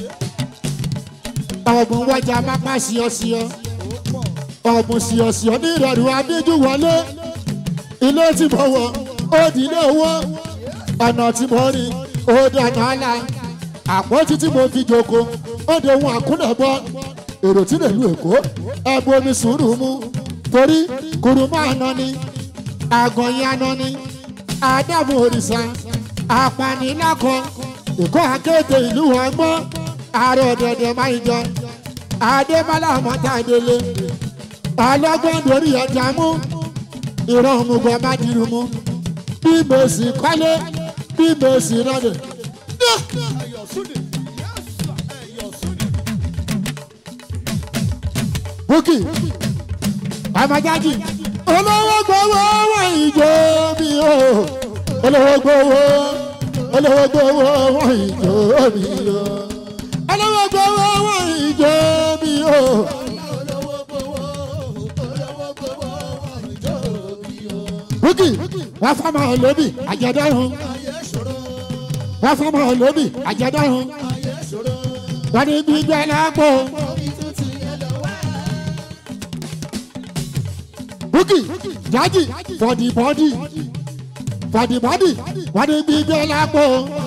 ọ̀gbun wọjà máa pa síọsíọ ọ̀gbun síọsíọ ní ìrọ̀rùn àfijù wọlé ilé tí mo wọ̀ ó di ilé owó ọ̀nà tí mo rìn ó dọ̀nà ọ̀la àpótí tí mo fi jókòó ó de ohun àkúnlẹ̀bọ èrò tí lè lu Èkó ẹ̀bùn omi sùúrù mu torí kùrùmọ́ àná ni àgọ̀yìn àná ni àdàmú òrìṣà àpànìlákọ Èkó akéde ìlú ọgbọ́n ààrẹ ọ̀dẹ̀dẹ̀ máa ń jọ Adébálá ọmọdádélé ọlọ́gbọ́n lórí ọjà mú ìran òmùgọ̀ má dirú mú bí mo sì kọ́lé bí mo sì rọ́lẹ̀. Bukky ọmọjájì olówó gbowó wọ́n ìjọ mi o olówó gbowó olówó gbowó wọ́n ìjọ mi o olówó gbowó wọ́n ìjọ mi o olówó gbowó olówó gbowó wọ́n ìjọ mi o. Bukky wọ́n fọmọ olóbì àjẹdọ́rùn wọ́n fọmọ olóbì àjẹdọ́rùn wọ́n ní gbígbẹ́ lápò. Bukky jaji for the body for the body wọ́n ní gbígbẹ́ lápò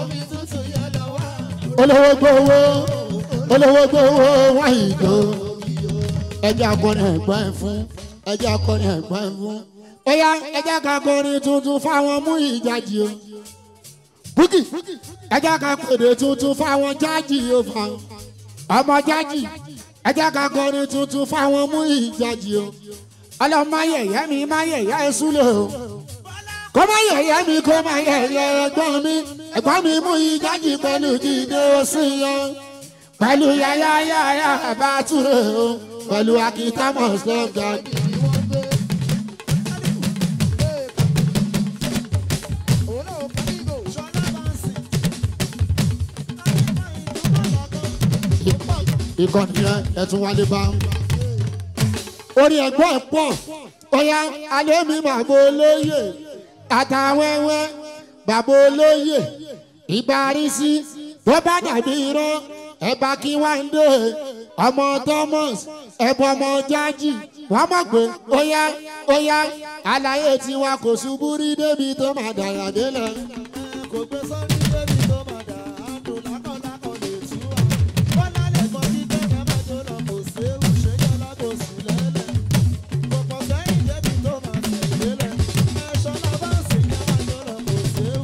olówó gbowó olówó gbowó wọ́n ìjọ ẹjẹ́ akọrin ẹ̀gbọ́n ẹ̀ fún ẹjẹ́ akọrin ẹ̀gbọ́n ẹ̀ fún ẹ̀yà ẹjẹ́ akọrin tuntun fáwọn mú ìjàjì o Bukky ẹjẹ́ akọrin tuntun fáwọn jájì o fa ọmọ jájì ẹjẹ́ akọrin tuntun fáwọn mú ìjàjì o ọlọ́mọ ayẹyẹ mi máa yẹyẹ ẹ̀sùn lò ó kó má yẹyẹ mi kó má yẹyẹ ẹ̀gbọ́n mi ẹ̀gbọ́n mi mú ìjájì pẹ̀lú jíde òsì yan pẹ̀lú yáyáyáyá bá túrò ó pẹ̀lú akíntàmọ̀ sọ́gà. ìkànnì yẹn ẹ̀tún wálé bá orí ẹ̀gbọ́n ẹ̀ pọ̀ ọ̀yà alẹ́ mi bàbá olóyè àtàwẹ́wẹ́ bàbá olóyè ìbárísí tó bá dàbí irọ́ ẹ̀bá kí wá ń dé ọmọ Thomas ẹ̀bọ ọmọ jájì wọ́n mọ̀ pé ó yá ó yá àlàyé tiwa kò ṣubú rí débi tó máa dàyà délẹ̀. kò gbé sọ́rí débi tó máa dà á dùn lákọ̀lákọ̀ lè tú wa. bọ́lá lè kọ́ sí kẹ́kẹ́ máa tó lọ kò séwu ṣé yọ lábòsí lẹ́lẹ̀. kò pọ̀ sẹ́yìn débi tó máa tẹ̀ délẹ̀. ẹ̀ṣọ́ náà bá sì kẹ́ máa tó lọ kò séwu.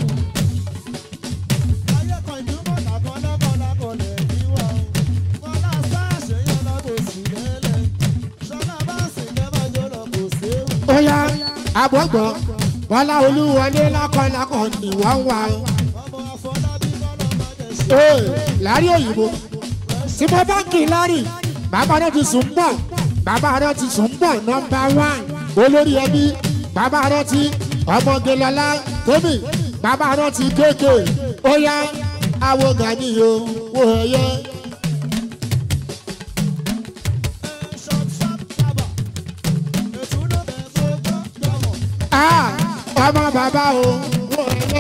ayé kan ìdúmọ̀ lákọ̀lákọ̀ lè ní wa o. bọ́lá sáà ṣé yọ lábòsí lẹ́lẹ̀. ẹ̀ṣọ́ náà bá sì kẹ́ máa tó lọ kò séwu. ó yá àbọ̀gbọ̀n bọ́lá olúwọlé lákọ̀lákọ̀ ni wọ́n wà ó. ọmọ Afọlábí kọ́lọ́ máa jẹ̀ sí. ee lárí òyìnbó tí mo bá kì í lárì bàbá rẹ ti sùn bọ̀ bàbá rẹ ti sùn bọ̀ nọ́mbà wán olórí ẹbí bàbá rẹ ti ọmọge lọlá tómi bàbá rẹ ti kéèké ó yá àwo gani o wò ẹyẹ. Ah, ọmọ bàbá o wò ẹyẹ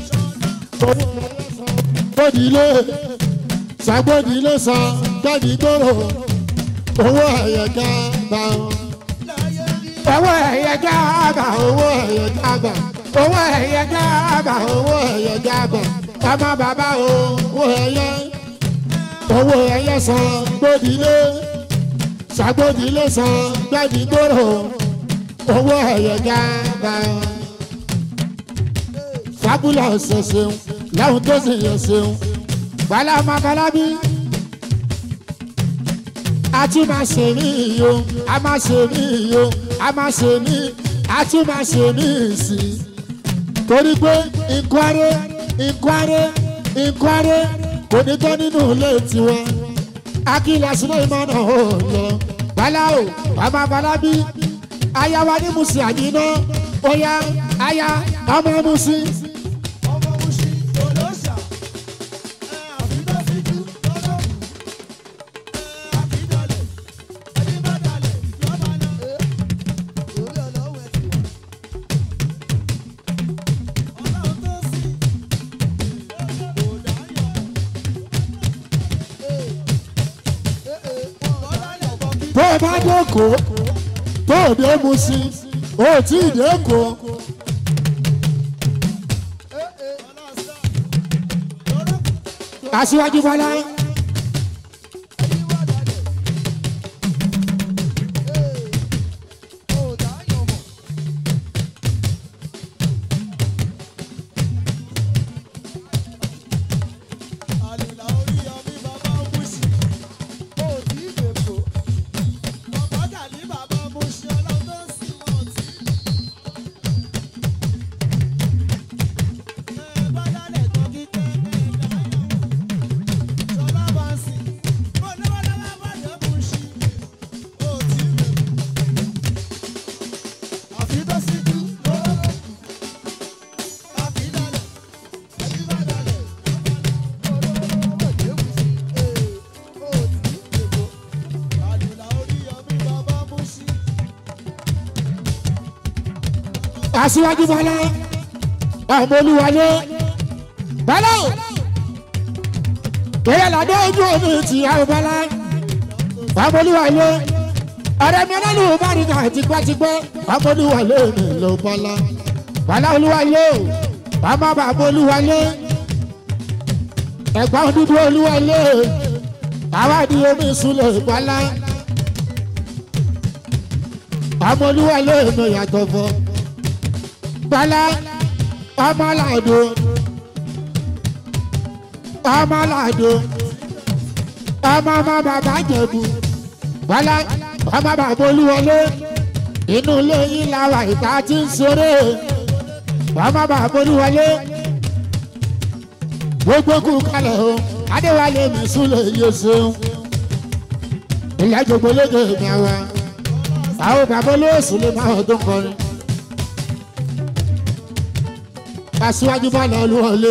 gbòdìlé sàgbòdìlé sàn gbẹ̀dì gbòòrò owó ẹ̀yẹ gáàbà owó ẹ̀yẹ gáàbà owó ẹ̀yẹ gáàbà owó ẹ̀yẹ gáàbà owó ẹ̀yẹ gáàbà ọmọ bàbá o wò ẹ̀yẹ owó ẹ̀yẹ sàn gbòdìlé sàgbòdìlé sàn gbẹ̀dì gbòòrò owó ẹ̀yẹ gáàbà fábúlà ọ̀sẹ̀ ṣeun láwọn tó sì yẹ ṣeun bàlá ọmọ Afọlábí a tún máa ṣe mí iyo a máa ṣe mí iyo a máa ṣe mí a tún máa ṣe mí sí i torí pé ìkwárẹ́ ìkwárẹ́ ìkwárẹ́ kò ní tán nínú ilé tiwa akílẹ̀ sílẹ̀ ìmọ̀nà ò lọ bàlá o ọmọ Afọlábí aya wa ní musi àyínná ó yá aya ọmọ musi. Bó o bá dẹ́kọ̀ tó o dé mu sí o tí ì dẹ́kọ̀. Aṣíwájú Bọ́lá. Aṣíwájú Bọ́lá ọmọ Olúwalé Bọ́lá o bẹ́ẹ̀ ládé ojú omi ti àwọn Bọ́lá ọmọ Olúwalé ọ̀rẹ́ mi ọlọ́lù bá rí ká tipẹ́tipẹ́ ọmọ Olúwalé mi ló Bọ́lá Bọ́lá Olúwalé o ọmọ bàbá Olúwalé ẹ̀gbọ́n dúdú Olúwalé àwádìí omi ìsúlẹ̀ Bọ́lá ọmọ Olúwalé mi yàtọ̀ fọ́. Bọ́lá ọmọlàdó ọmọlàdó ọmọ ọmọ bàbá Jẹ̀bú Bọ́lá ọmọ bàbá Olúwọlé inú ilé yín làwà ìta tí ń ṣeré ọmọ bàbá Olúwọlé gbogbo kú kalẹ̀ o Adéwálé mi súnlẹ̀ yé ṣeun ilé gbogbo lédè mi àwọn àwọn bàbá olóòsùn lè máa ọdún kọrin. Aṣíwájú Bọ́lá Olúwọlé.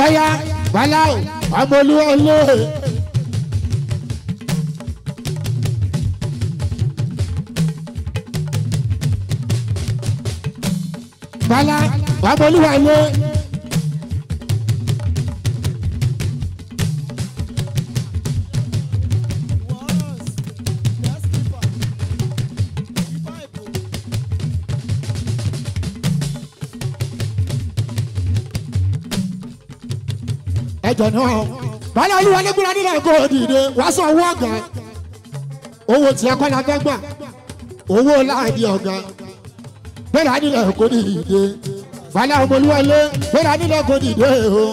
Bọ́yá bọ́lá o ọmọ olúwa lé. Bọ́lá ọmọ olúwa lé. Ẹjọ náà bọ́lá olúwa nígbìrá nílẹ̀ kó dìde wá sọ owó ọ̀gá owó tí ẹ kọ́ la fẹ́ gbà owó láàdì ọ̀gá gbéra nílẹ̀ kó dìde bọ́lá ọmọ olúwa lé gbéra nílẹ̀ kó dìde o.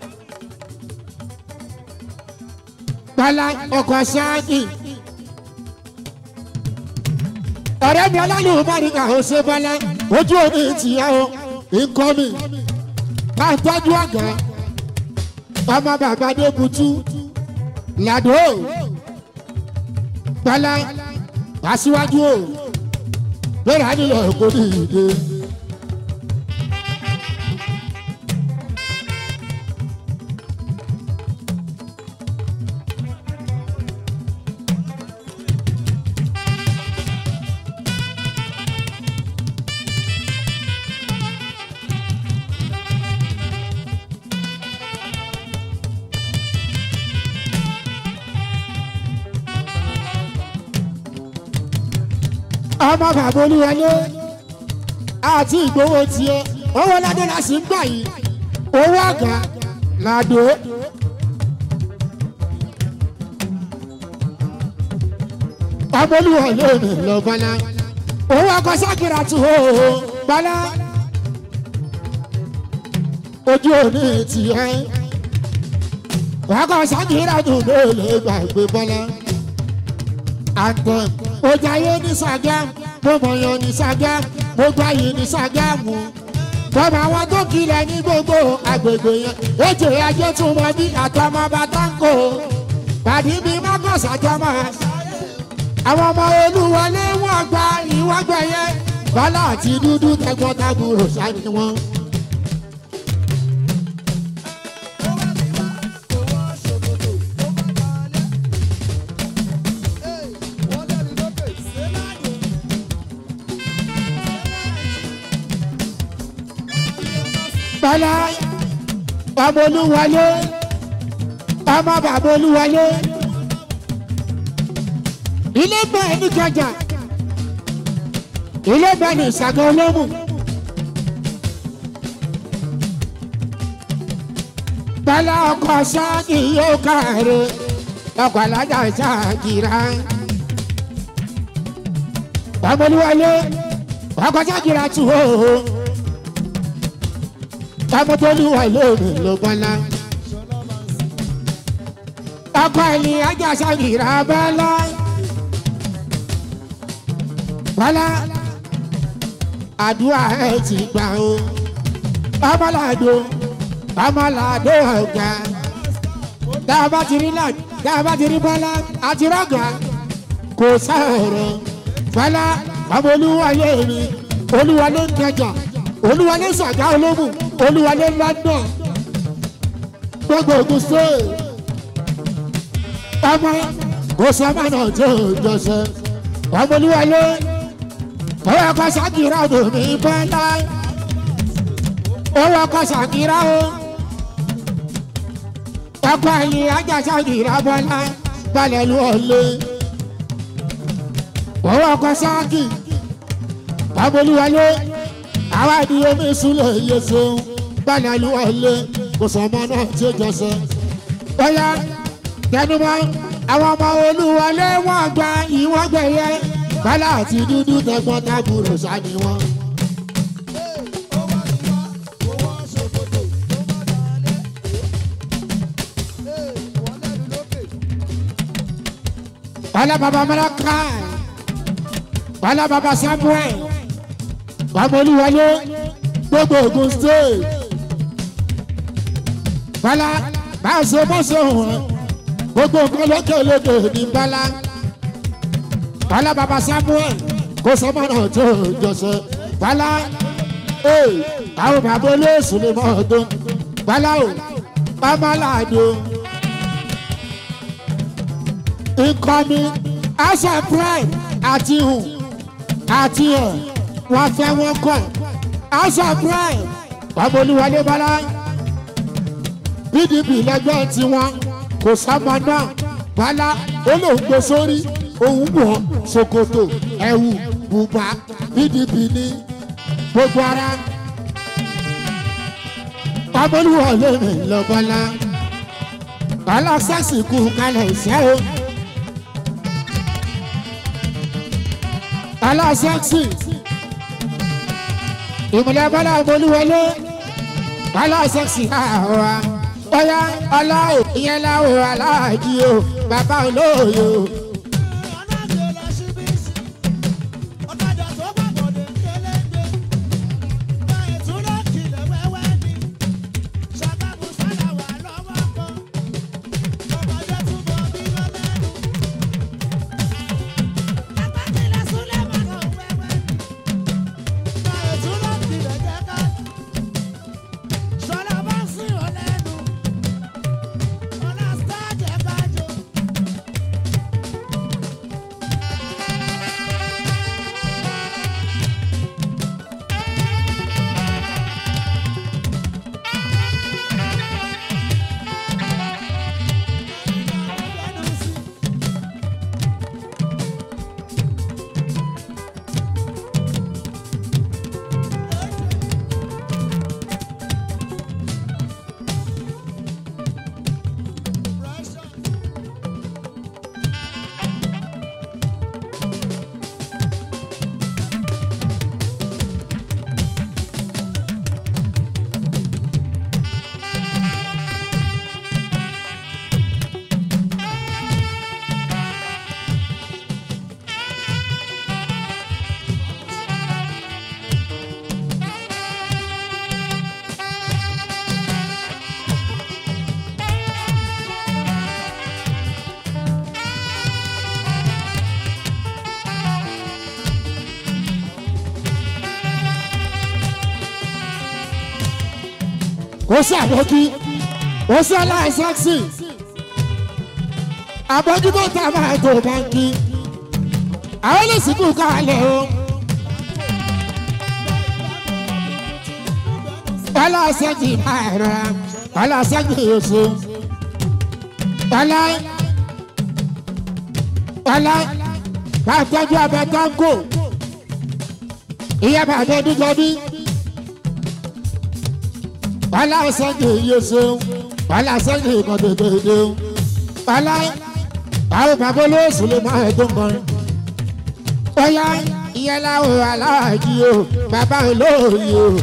Bọ́lá ọkọ̀ sáàkì ọ̀rẹ́ mi ọlọ́run bá ní ká o ṣe bọ́lá ojú omi tìyà o ìkọ́mi ká tọ́jú ọ̀gá. Ọmọ bàbá Adébútú Làdó Bọ́lá aṣíwájú o bẹ́ẹ̀ á nílò ẹ̀kọ́ ní ìdè. Ọmọ bàbá Olúwọlé àti ìgbowó tiẹ̀ owó ládé la sì ń gbà yìí owó àgá Làdó. Ọmọ Olúwọlé mi lọ Bọ́lá owó ọkọ̀ sákìrà tù ó Bọ́lá ojú òní tiẹ̀ ọkọ̀ sákìrà tù ló lè gbàgbé Bọ́lá. Anthem Ojaye ní Sàgámù mo mọ̀yàn ní Sàgámù mo gbáyé ní Sàgámù bọ́mọ àwọn tó kilẹ̀ ní gbogbo agbègbè yẹn ètò ajé tún mọ bí àtọmọ bàtàǹkò pàdé bíi mọ́kànsá jọmọ àwọn ọmọ Olúwọlé wọn gba ìwọ́gbẹ̀yẹ Bọ́lá àti dúdú tẹgbọ́ntàbúrò sáni wọn. Bọ́lá ọmọ Olúwọlé ọmọ bàbá Olúwọlé ilé bẹ́ẹ̀ ní Ìkẹjà ilé bẹ́ẹ̀ ní Ìsàgà Olómù. Bọ́lá ọkọ̀ sáàkì yóò káre ọkọ̀ alájà sáàkìrá ọmọ Olúwọlé ọkọ̀ sáàkìrá tù ó. Ọmọ tó ní wà lóòrè ló Bọ́lá. Ọkọ ẹni ajá sáyìírà Bọ́lá. Bọ́lá àdúrà ẹ ti gbà o. Ọmọ Làdó ọmọ Làdó ọ̀gá. Tá a bá ti rí Làdó tá a bá ti rí Bọ́lá àti rọ́gà kò sọ̀rọ̀. Bọ́lá ọmọ Olúwọlé mi Olúwọlé ń Ìkẹjà Olúwọlé Sàgá Olómù Olúwọlé London gbogbo Ògùn state ọmọ kò sọmọ náà tó jọṣẹ ọmọ Olúwọlé owó ọkọ Ṣàkírà òdòmí Bọ́lá owó ọkọ Ṣàkírà o ọkọ ẹ̀yìn ajá Ṣàkírà Bọ́lá balẹ̀ lu ọ̀lẹ́ owó ọkọ Ṣàkí ọmọ Olúwọlé àwa ni omi súnlẹ̀ iye ṣeun balẹ̀ lu ọ̀lẹ́ kò sọmọ náà tí ó jọṣẹ. Bóyá tẹnumọ́ àwọn ọmọ Olúwọlé wọn gba ìwọ́n gbẹ̀yẹ Bọ́lá àti dúdú tẹ̀gbọ́n tàbúrò sáni wọn. Bọ́lá bàbá Mọ́láká Bọ́lá bàbá Samuel ọmọ Olúwọlé gbogbo Ògùn state Bọ́lá bá ṣe bó ṣe wọn gbogbo nǹkan lókè lókè ní Bọ́lá Bọ́lá bàbá Samuel kò sọmọ náà tó jọṣẹ Bọ́lá ee àwọn bàbá olóòsùn lè mọ ọdún Bọ́lá o Babalado. Incoming as a prime àti hùn àti ẹ̀ wọ́n fẹ́ wọ́n kọ́ as a prime Babolúwalé Bọ́lá P D P lẹ́gbẹ́ tiwọn kò sábà náà Bọ́lá olóògbé sórí òun wọ̀ ṣòkòtò ẹ̀wù bùbá P D P ní gbogbo ara Babolúwalé mi lọ Bọ́lá Bọ́lá sẹ́sì kú kalẹ̀ ìṣẹ́ o. Bọ́lá sẹ́ksì ìmùlẹ̀ Bọ́lá Babolúwalé Bọ́lá sẹ́ksì àwa bóyá ọlá ò ìyẹn láwọ aláàjì o bàbá olóòye o. Ó sì àbójú ó sì aláìsẹ́ksì àbójú tó ta máa tó báńkì àwọn lè sìnkú káàlẹ̀ o. Bọ́lá sẹ́kì máa rà Bọ́lá sẹ́kì oṣù Bọ́lá Bọ́lá bá tọ́jú abẹ́ táńkò ìyá bàbá dúdọ́bí. Bọ́lá sẹ́kì yóò ṣeun Bọ́lá sẹ́kì kan tètè dé o. Bọ́lá báwo bàbá olóòṣù lè máa ẹ̀dùn kan. Bóyá ìyẹn láwọn aláàjì o bàbá olóòyè o.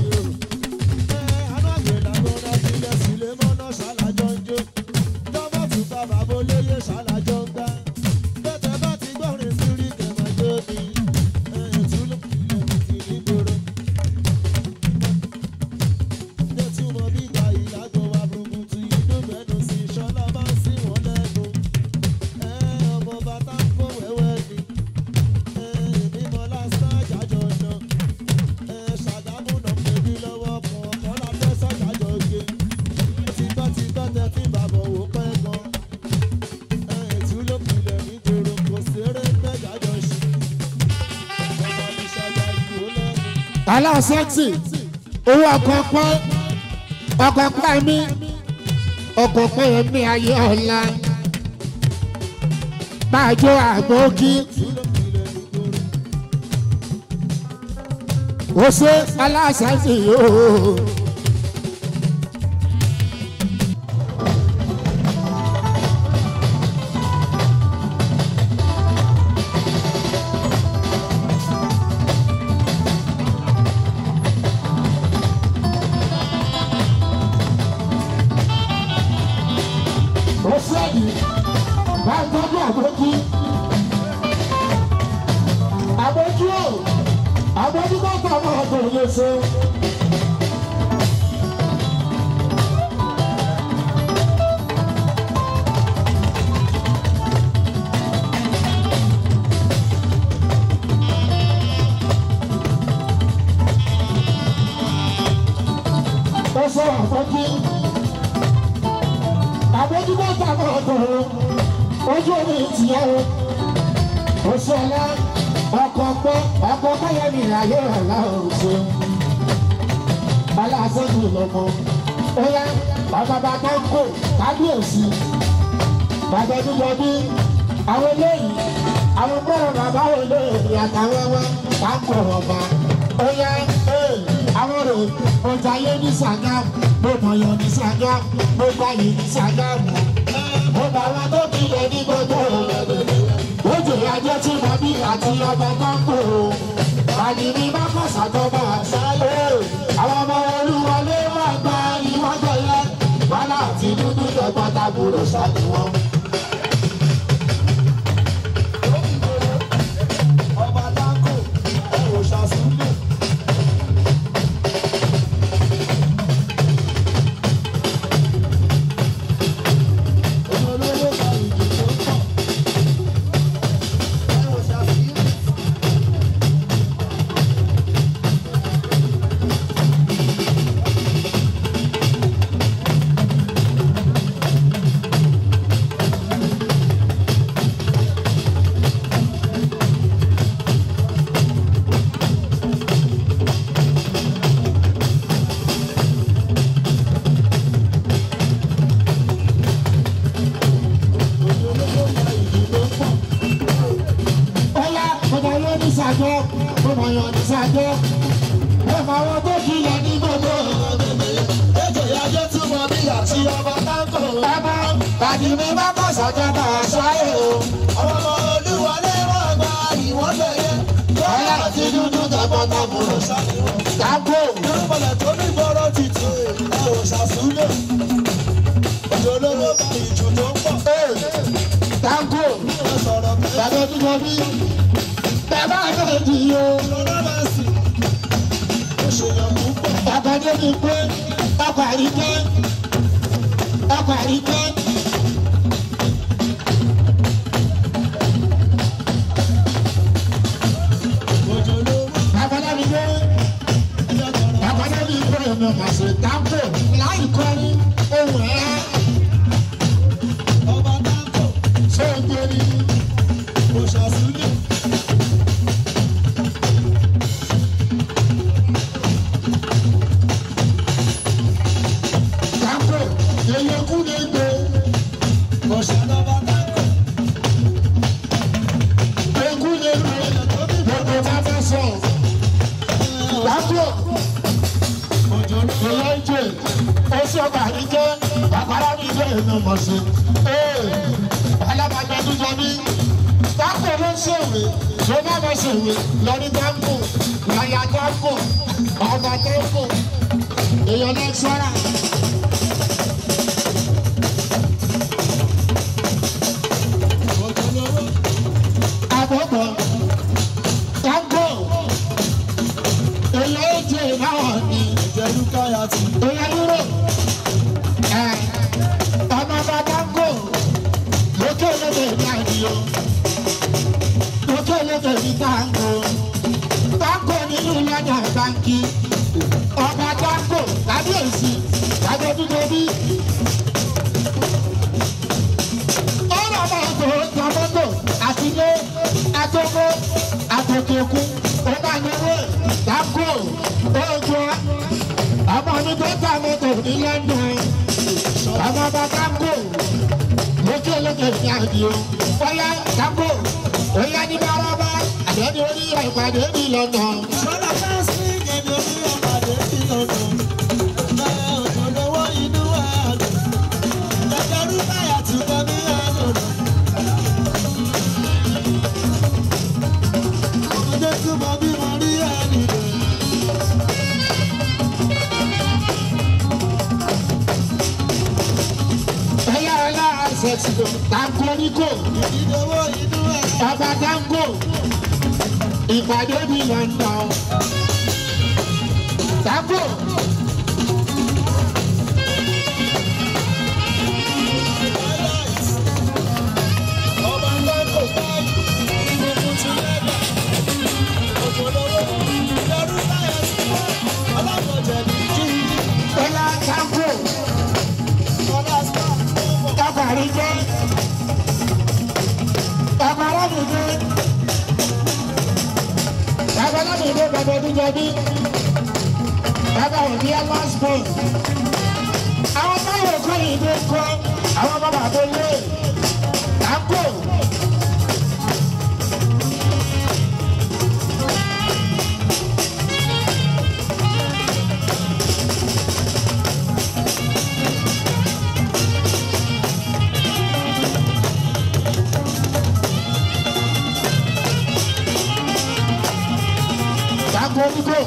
Bọ́lá sẹ́ksì owó ọkọ̀ pẹ́ ọkọ̀ pẹ́ mi ọkọ̀ pẹ́ mi ayé ọ̀la máa jó àgbókí ó ṣe Bọ́lá sẹ́ksì yóò. àbójútó tàbí ọkùnrin ojú omi ìtìyẹ́ o oṣù ọlá ọkọ̀ pé ọkọ̀ báyọ̀ ní ìrìnàjò ọ̀la oṣù aláṣẹ́jú lọ́mọ ó yá bàbá bàbá ń kó kábíyèsí bàbá dúdú bí àwọn eléyìí àwọn gbọ́dọ̀ bàbá olóyè àtàwọn wọn bá ń kọ̀ ọ̀bà ó yá àwọn rò ó jayé ní Sàgámù mo mọ̀yàn ní Sàgámù mo gbàyè ní Sàgámù mo bá wọn tó kílẹ̀ ní gbogbo ó jèrè ajé tí mo bí àti ọba kọ́ńkò àní ní bá kọ́ sàtọ́bà àwọn ọmọ olúwọlé wà gba ìwọ́jọ yẹn wọn láti dúdú lọ́gbọ́n tábúrò ṣáàtì wọn. ọba dáńkò ẹ̀rọ ṣàṣùlẹ̀. Ìpàdé mi lọ ń lọ. Tanko. Ọlá Tanko. bí bàbá òbí ẹ last born àwọn táwọn kọ́ yìí ló kọ́ àwọn bàbá tó lé dáko. Dáko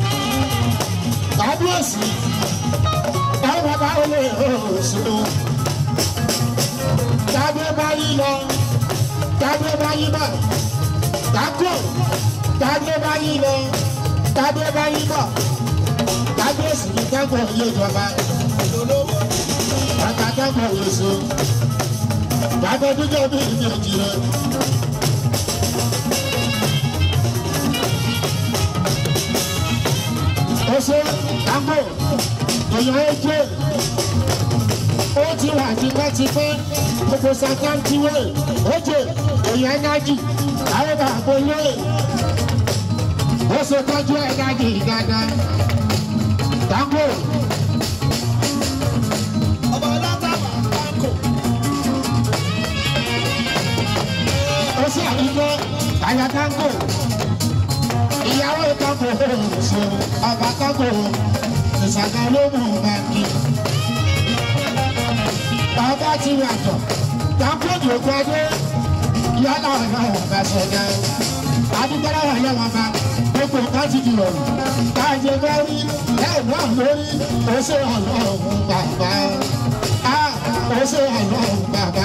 kábíyèsí táwọn bàbá olè oṣù tábí báyìí lọ tábí báyìí bọ̀ dáko tábí báyìí lọ tábí báyìí bọ̀ kábíyèsí ní dáko yóò jọba bàtà dáko oṣù bàbá dúdú bí ìyẹ̀jì rẹ̀. Ose Dambo èèyàn èjè ó ti wà tipẹ́tipẹ́ gbogbo sàkántìwé èjè èèyàn ẹnájì àwọn bàbá olóyè ó ṣe tọ́jú ẹnájì dáadáa Dambo. Ọba ọlọ́tàwà Dambo. Ó ṣe àdúgbò àyà Dambo. Ìyàwó Dambo ṣe ọba Dambo ìṣàkà olóògùn bàbí. Bàbá ti yàtọ̀ Dambo jòkó ẹdẹ yálà ọ̀nà ọ̀bà ṣẹ̀dá. Adúgbòlá wà lẹ́wọ̀n bá gbogbo nǹkan ti di ọ̀rùn. Káàjẹ bá rí ẹ̀ náà lórí oṣù ọlọ́run bàbá. Oṣù ọlọ́run bàbá.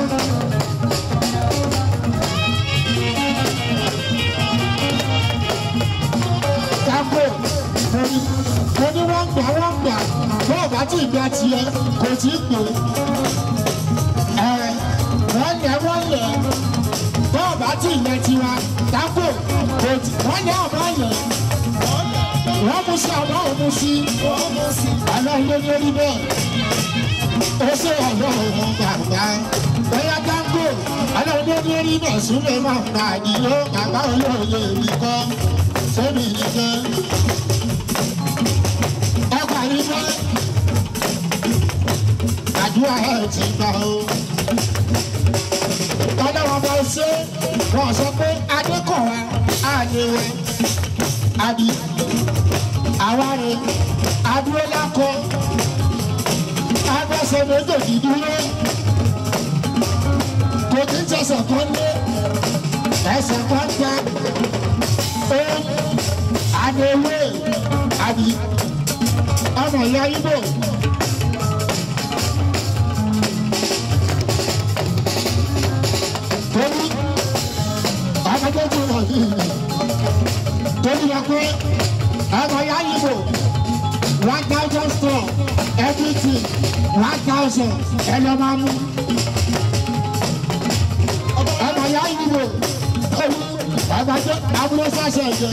Dambo mo ní wọ́n gbà wọ́n gbà bọ́ọ̀ bá tí ìgbà tiẹ̀ kò tí ì pè é wọ́n lẹ̀ wọ́n lẹ̀ bọ́ọ̀ bá tí ìyẹn tiwa Dambo kò tí wọ́n lẹ̀ ọ̀bá yẹn wọ́n mú sí ọ̀bá òun mú sí ọ̀nà ilé lórí bẹ́ẹ̀ ó ṣe ọ̀nà òun gbàgbà bẹ́ẹ̀ Dambo ọ̀nà ilé lórí bẹ́ẹ̀ súnlẹ̀ máa ń gbà àdìyó bàbá olóòye mi kọ́ sẹ́mi nìkan. Ọkọ̀ àyíká àdúrà ẹ̀ ti gbà ó. Ọlọ́wọ́n bá ṣe wọ́n sọ pé Adékọ̀wá àdéwẹ̀ àbí àwárí Adúrólákọ agbẹ́sẹ̀ méjèèjì dúró. Kò kí ń tẹ̀sẹ̀ kan lé ẹsẹ̀ kan gbá. Adéwé àbí ọmọ ìyá Ìgbò. Torí ọmọdé tó wọ̀ ní ìlú. Torí wọ́n pé ọmọ ìyá Ìgbò one thousand store everything one thousand ẹ lọ máa mú. Ọmọ ìyá Ìgbò ọmọdé abúlé sáṣẹ jẹ.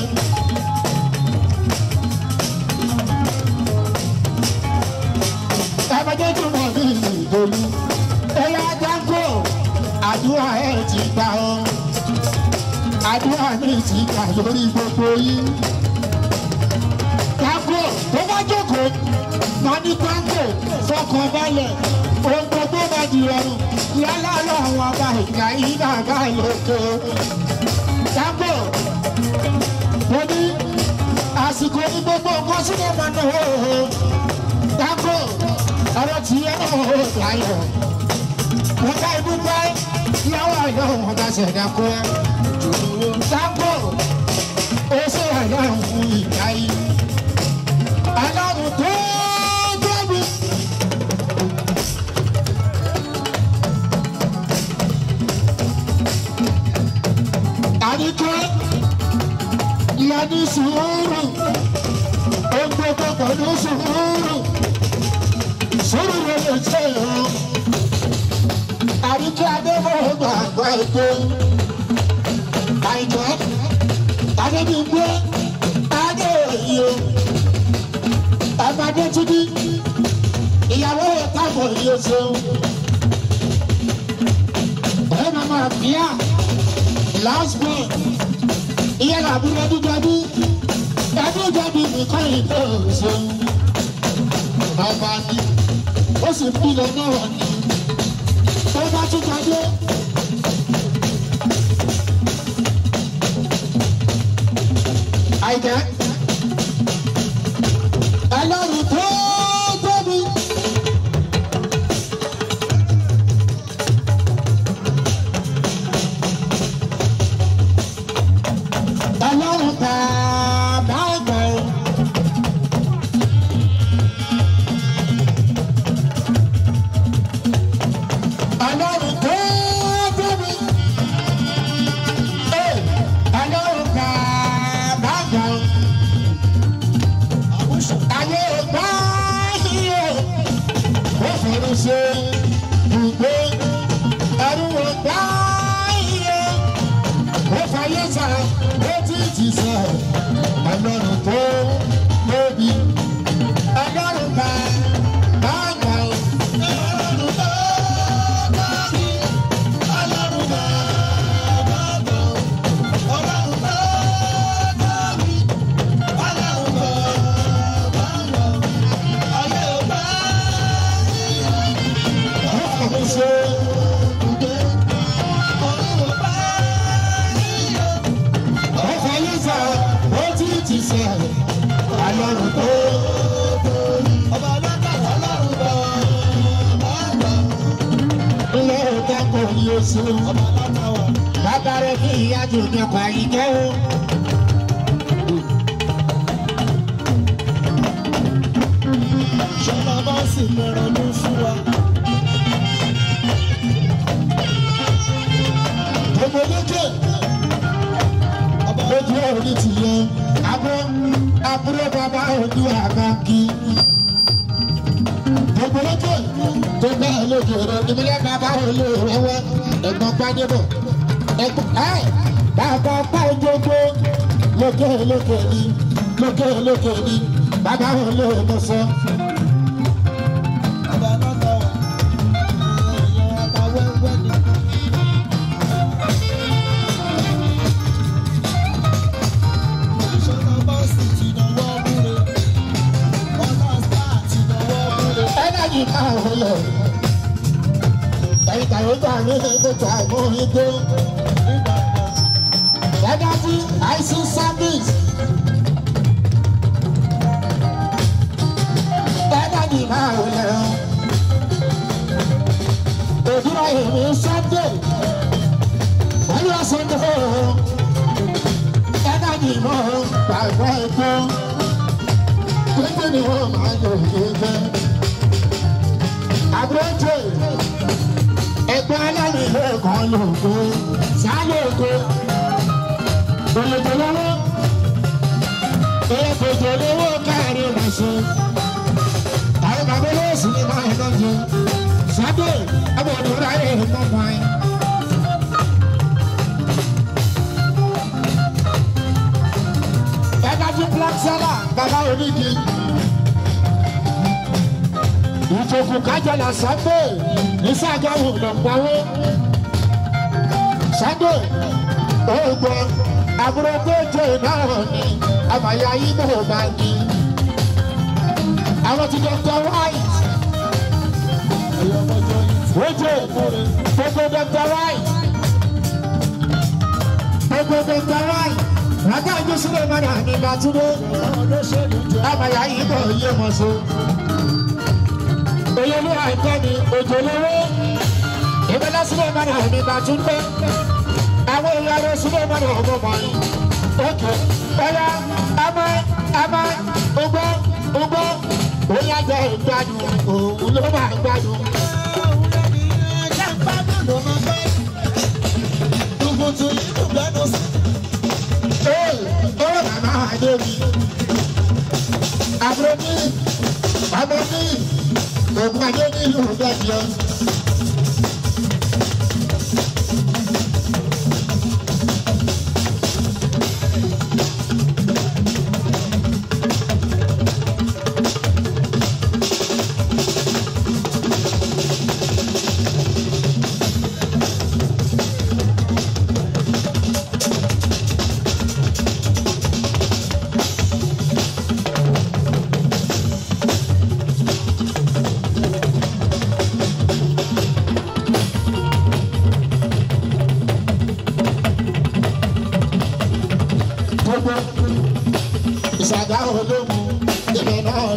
Ọmọdé tó wọ̀ ní ìdòlú. Ẹyà Dambo àdúrà ẹ̀ ti gbà ọ́. Àdúrà mi ti gbà lórí gbogbo yín. Dambo tó bá jókòó, máa ní Dambo fọkàn balẹ̀. Ohun gbogbo bá di ọrùn. Yálà lọ́wọ́ ọba ìgbà yìí bàbá lóko. Dambo mo ní àsìkò ní gbogbo nǹkan sílẹ̀ máa nà ó. Dambo ọ̀rọ̀ tí ẹ náà ó láyọ̀. Mo ká ibú bá ìyàwó àyọ̀ wọn bá ṣẹ̀dá kó. Dambo ó ṣe àyọ̀ fún ìgbà yìí. Aláàrùn tó tóbi. Àníkẹ́ ìyá ní sùúrù. Ó gbogbo pẹ̀lú sùúrù. Sùúrù ló lè ṣe o. Àríkẹ́ Adébọ̀wọ̀ gbàgbọ́ ètò. Àìjọ́ Adébíyẹ Adéyẹ Ọmọdé Túndí ìyàwó Dambo yìí ṣeun. Ẹ máa máa bíyà last born ìyẹn làbúrò dúdú ẹbí jáde nìkan ìdó òṣèlú ọba ni ó sì fi lọ náà ní tó bá tún jáde. àìjẹ́ ẹlọ́run tó tóbi. ọlọ́run bàbá àgbà o. ọlọ́run tó tóbi. ọlọ́run bàbá àgbà o. ayé ọgbà yìí ó fọdún ṣe gbogbo ẹrú ọgbà yìí ó fàyè sá ó ti ti sọ ọlọ́run tó tóbi ọlọ́run bá bá gbà ó. ọlọ́run tó tóbi ọlọ́run bá bá gbà ó. ọlọ́run tó tóbi ọlọ́run bá bá gbà ó. ayé ọba ó fọwọ́ ṣe gbogbo ọlọ́run bá ó fọyín sọ ó ti ti sọ ọlọ́run tó tóbi. ọba ọlọ́dà ọlọ́run bá bá ilé ọ̀gá kò ní oṣù. ọba ọlọ́dà wà. bàbá rẹ̀ kí ìyá jù ní ọkọ̀ àyíkẹ́ o. ṣọlá bá sì mẹ́ràn ló fún wa. gbogbo lókè ojú orí ti yẹ abọ́ abúlé bàbá ojú àgbàkí. gbogbo lókè tó bá lókè rẹ̀ ìbílẹ̀ bàbá olè rẹwẹ́ ẹ̀gbọ́n pàdébọ̀ ẹ̀gbọ́n ẹ̀ bàbá pàjọgbó lókè lókè ní lókè lókè ní bàbá olè mọ̀sọ́. ọba lọ́tọ̀ ẹ̀yẹ àtàwẹ́wẹ́ ni. ẹ̀dájì máa ń lọ ẹ̀yìn tàyọ̀ gbà ní ètò àìmọ́ ìgbó ẹ̀dájì àìsí service ẹ̀dájì máa ń lọ òdúrà èmi Sunday wọ́n yọ Sunday ẹ̀dájì máa ń gbàgbọ́ ẹ̀kọ́ pípé ni wọ́n máa ń lò ìgbẹ́. àbúrò ẹgbẹ́ alárìnlẹ̀ kan lòókò sálòókò òlòtòlówó òlòtòlówó káàrin ìrìnàṣẹ́ àwọn bàbá olóòsì ní máa ń lọ́jọ́ sábẹ́ ọmọ òdòdó ayé ìmọ̀mọ́ ẹ̀. ẹ̀dájú black sala bàbá onídìí. ìjòkù kájọlá Sunday ìsàjọ òdòpáwó Sunday ògbọ àbúrò péjọ náà ní àbàyà ibo báńkì àwọn ti Doctor White péjọ gbogbo Doctor White gbogbo Doctor White rákà ìgbésílẹ̀ mọ́ra ní Bàtúndé àbàyà ibo yé mọ̀ so. olówó àìkọ́ni òjòlówó ìbílẹ̀ sílẹ̀ mọ́nà òní Bàtúndé àwọn ìyàrá sílẹ̀ mọ́nà ọmọbìnrin òkè ọ̀yá àmọ́ àmọ́ ogbó ogbó oyè àjọ ìgbádùn òun ló máa gbádùn. ee owó màmá àdé mi àbúrò mi àbúrò mi. Ògùn adé nílùú Bẹ́ẹ̀dìọ́.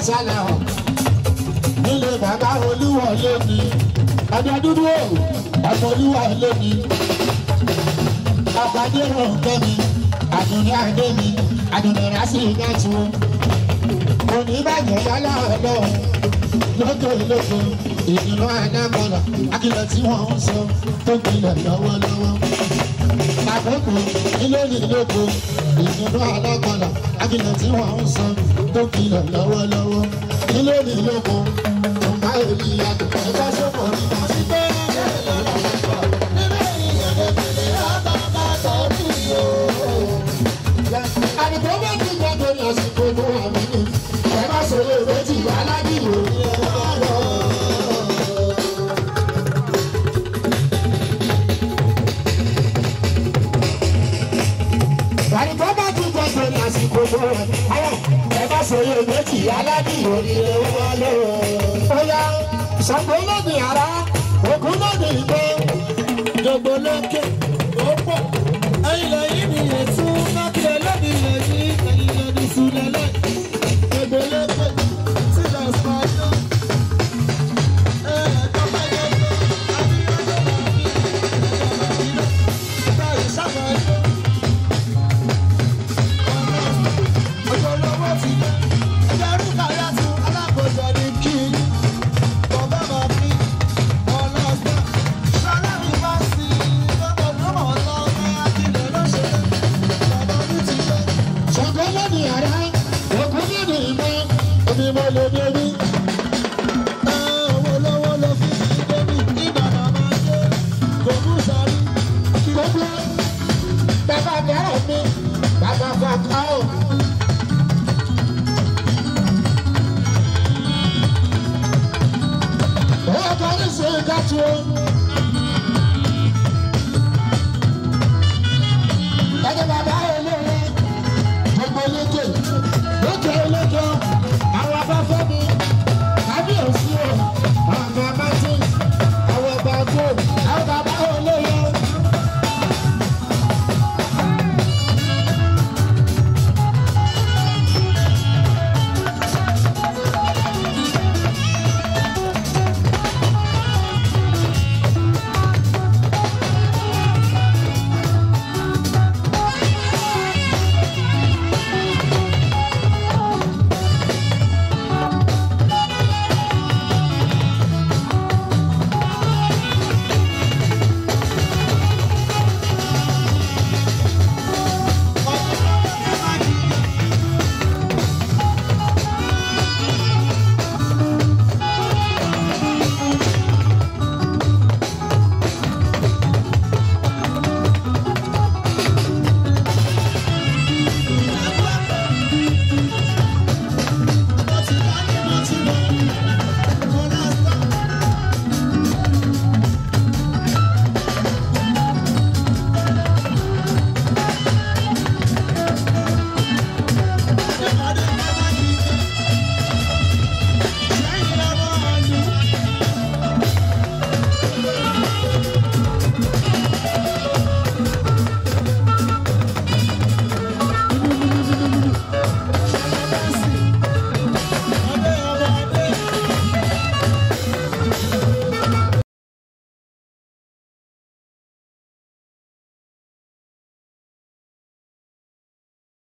sálẹ̀ ọ̀ nílé bàbá olúwa lónìí ọjọ́ dúdú ò ọmọ olúwa lónìí ọ̀pàdé rò ń kẹ́ mi àdùnní àdé mi àdùnní rásì ìdájú oníbàjẹ́ yálà ọlọ́run lókè lóko ìdùnnú àdámọ́lá akílẹ̀ tí wọ́n ń sọ tó gbilẹ̀ lọ́wọ́lọ́wọ́ àkókò ilé nílòkò ìdùnnú àdámọ́lá akílẹ̀ tí wọ́n ń sọ tó gbilẹ̀ lọ́wọ́lọ́wọ́ ilé nílòkò tó máa ń rí yàtọ̀ ẹgbẹ́ sọ́kọ̀ nípa sí pé àdìgbò bá ti gbàgbé lásìkò tó wà nínú ẹ má sọ̀rọ̀ ìrètí aládìyò ní ẹ̀rọ lọ. àdìgbò bá ti gbàgbé lásìkò tó wà nínú ẹ má sọ̀rọ̀ ìrètí aládìyò ní ẹ̀rọ lọ. ó yá Ṣàngó lóde ara Ògún lóde ìgbẹ́ gbogbo lókè ó pọ̀ ẹ̀yìn lẹ́yìn mi yẹn tún mákìlẹ̀ lóde lẹ́yìn ẹ̀yìn lọ́dún sílẹ̀ lẹ́yìn gbogbo lókè tí lọ sọ ọ́ ẹ̀ẹ́dọ́ bá yẹ kó àbí ọjọ́ bá bí ọjọ́ lọ́wọ́ ti lé ẹgbẹ̀rún kàyà tún alákòóso ní kí bàbá máa fi ọlọ́gbọ́n ṣọlá mi bá sí lọ́dọ̀ lọ́wọ́ lọ́wọ́ akílẹ̀ lọ́sẹ̀ bàbá mi ti lé. Ṣàngó lóde àrá Ògún lóde ìbọn omi mo lè débi. owó lọ́wọ́ ló fi mi débi ìbàdàn máa dé kò mú sọrí. gbogbo bàbá bẹ̀rẹ̀ mi bàbá bàbá o. Ọkọ̀ ní ṣe ká tu o.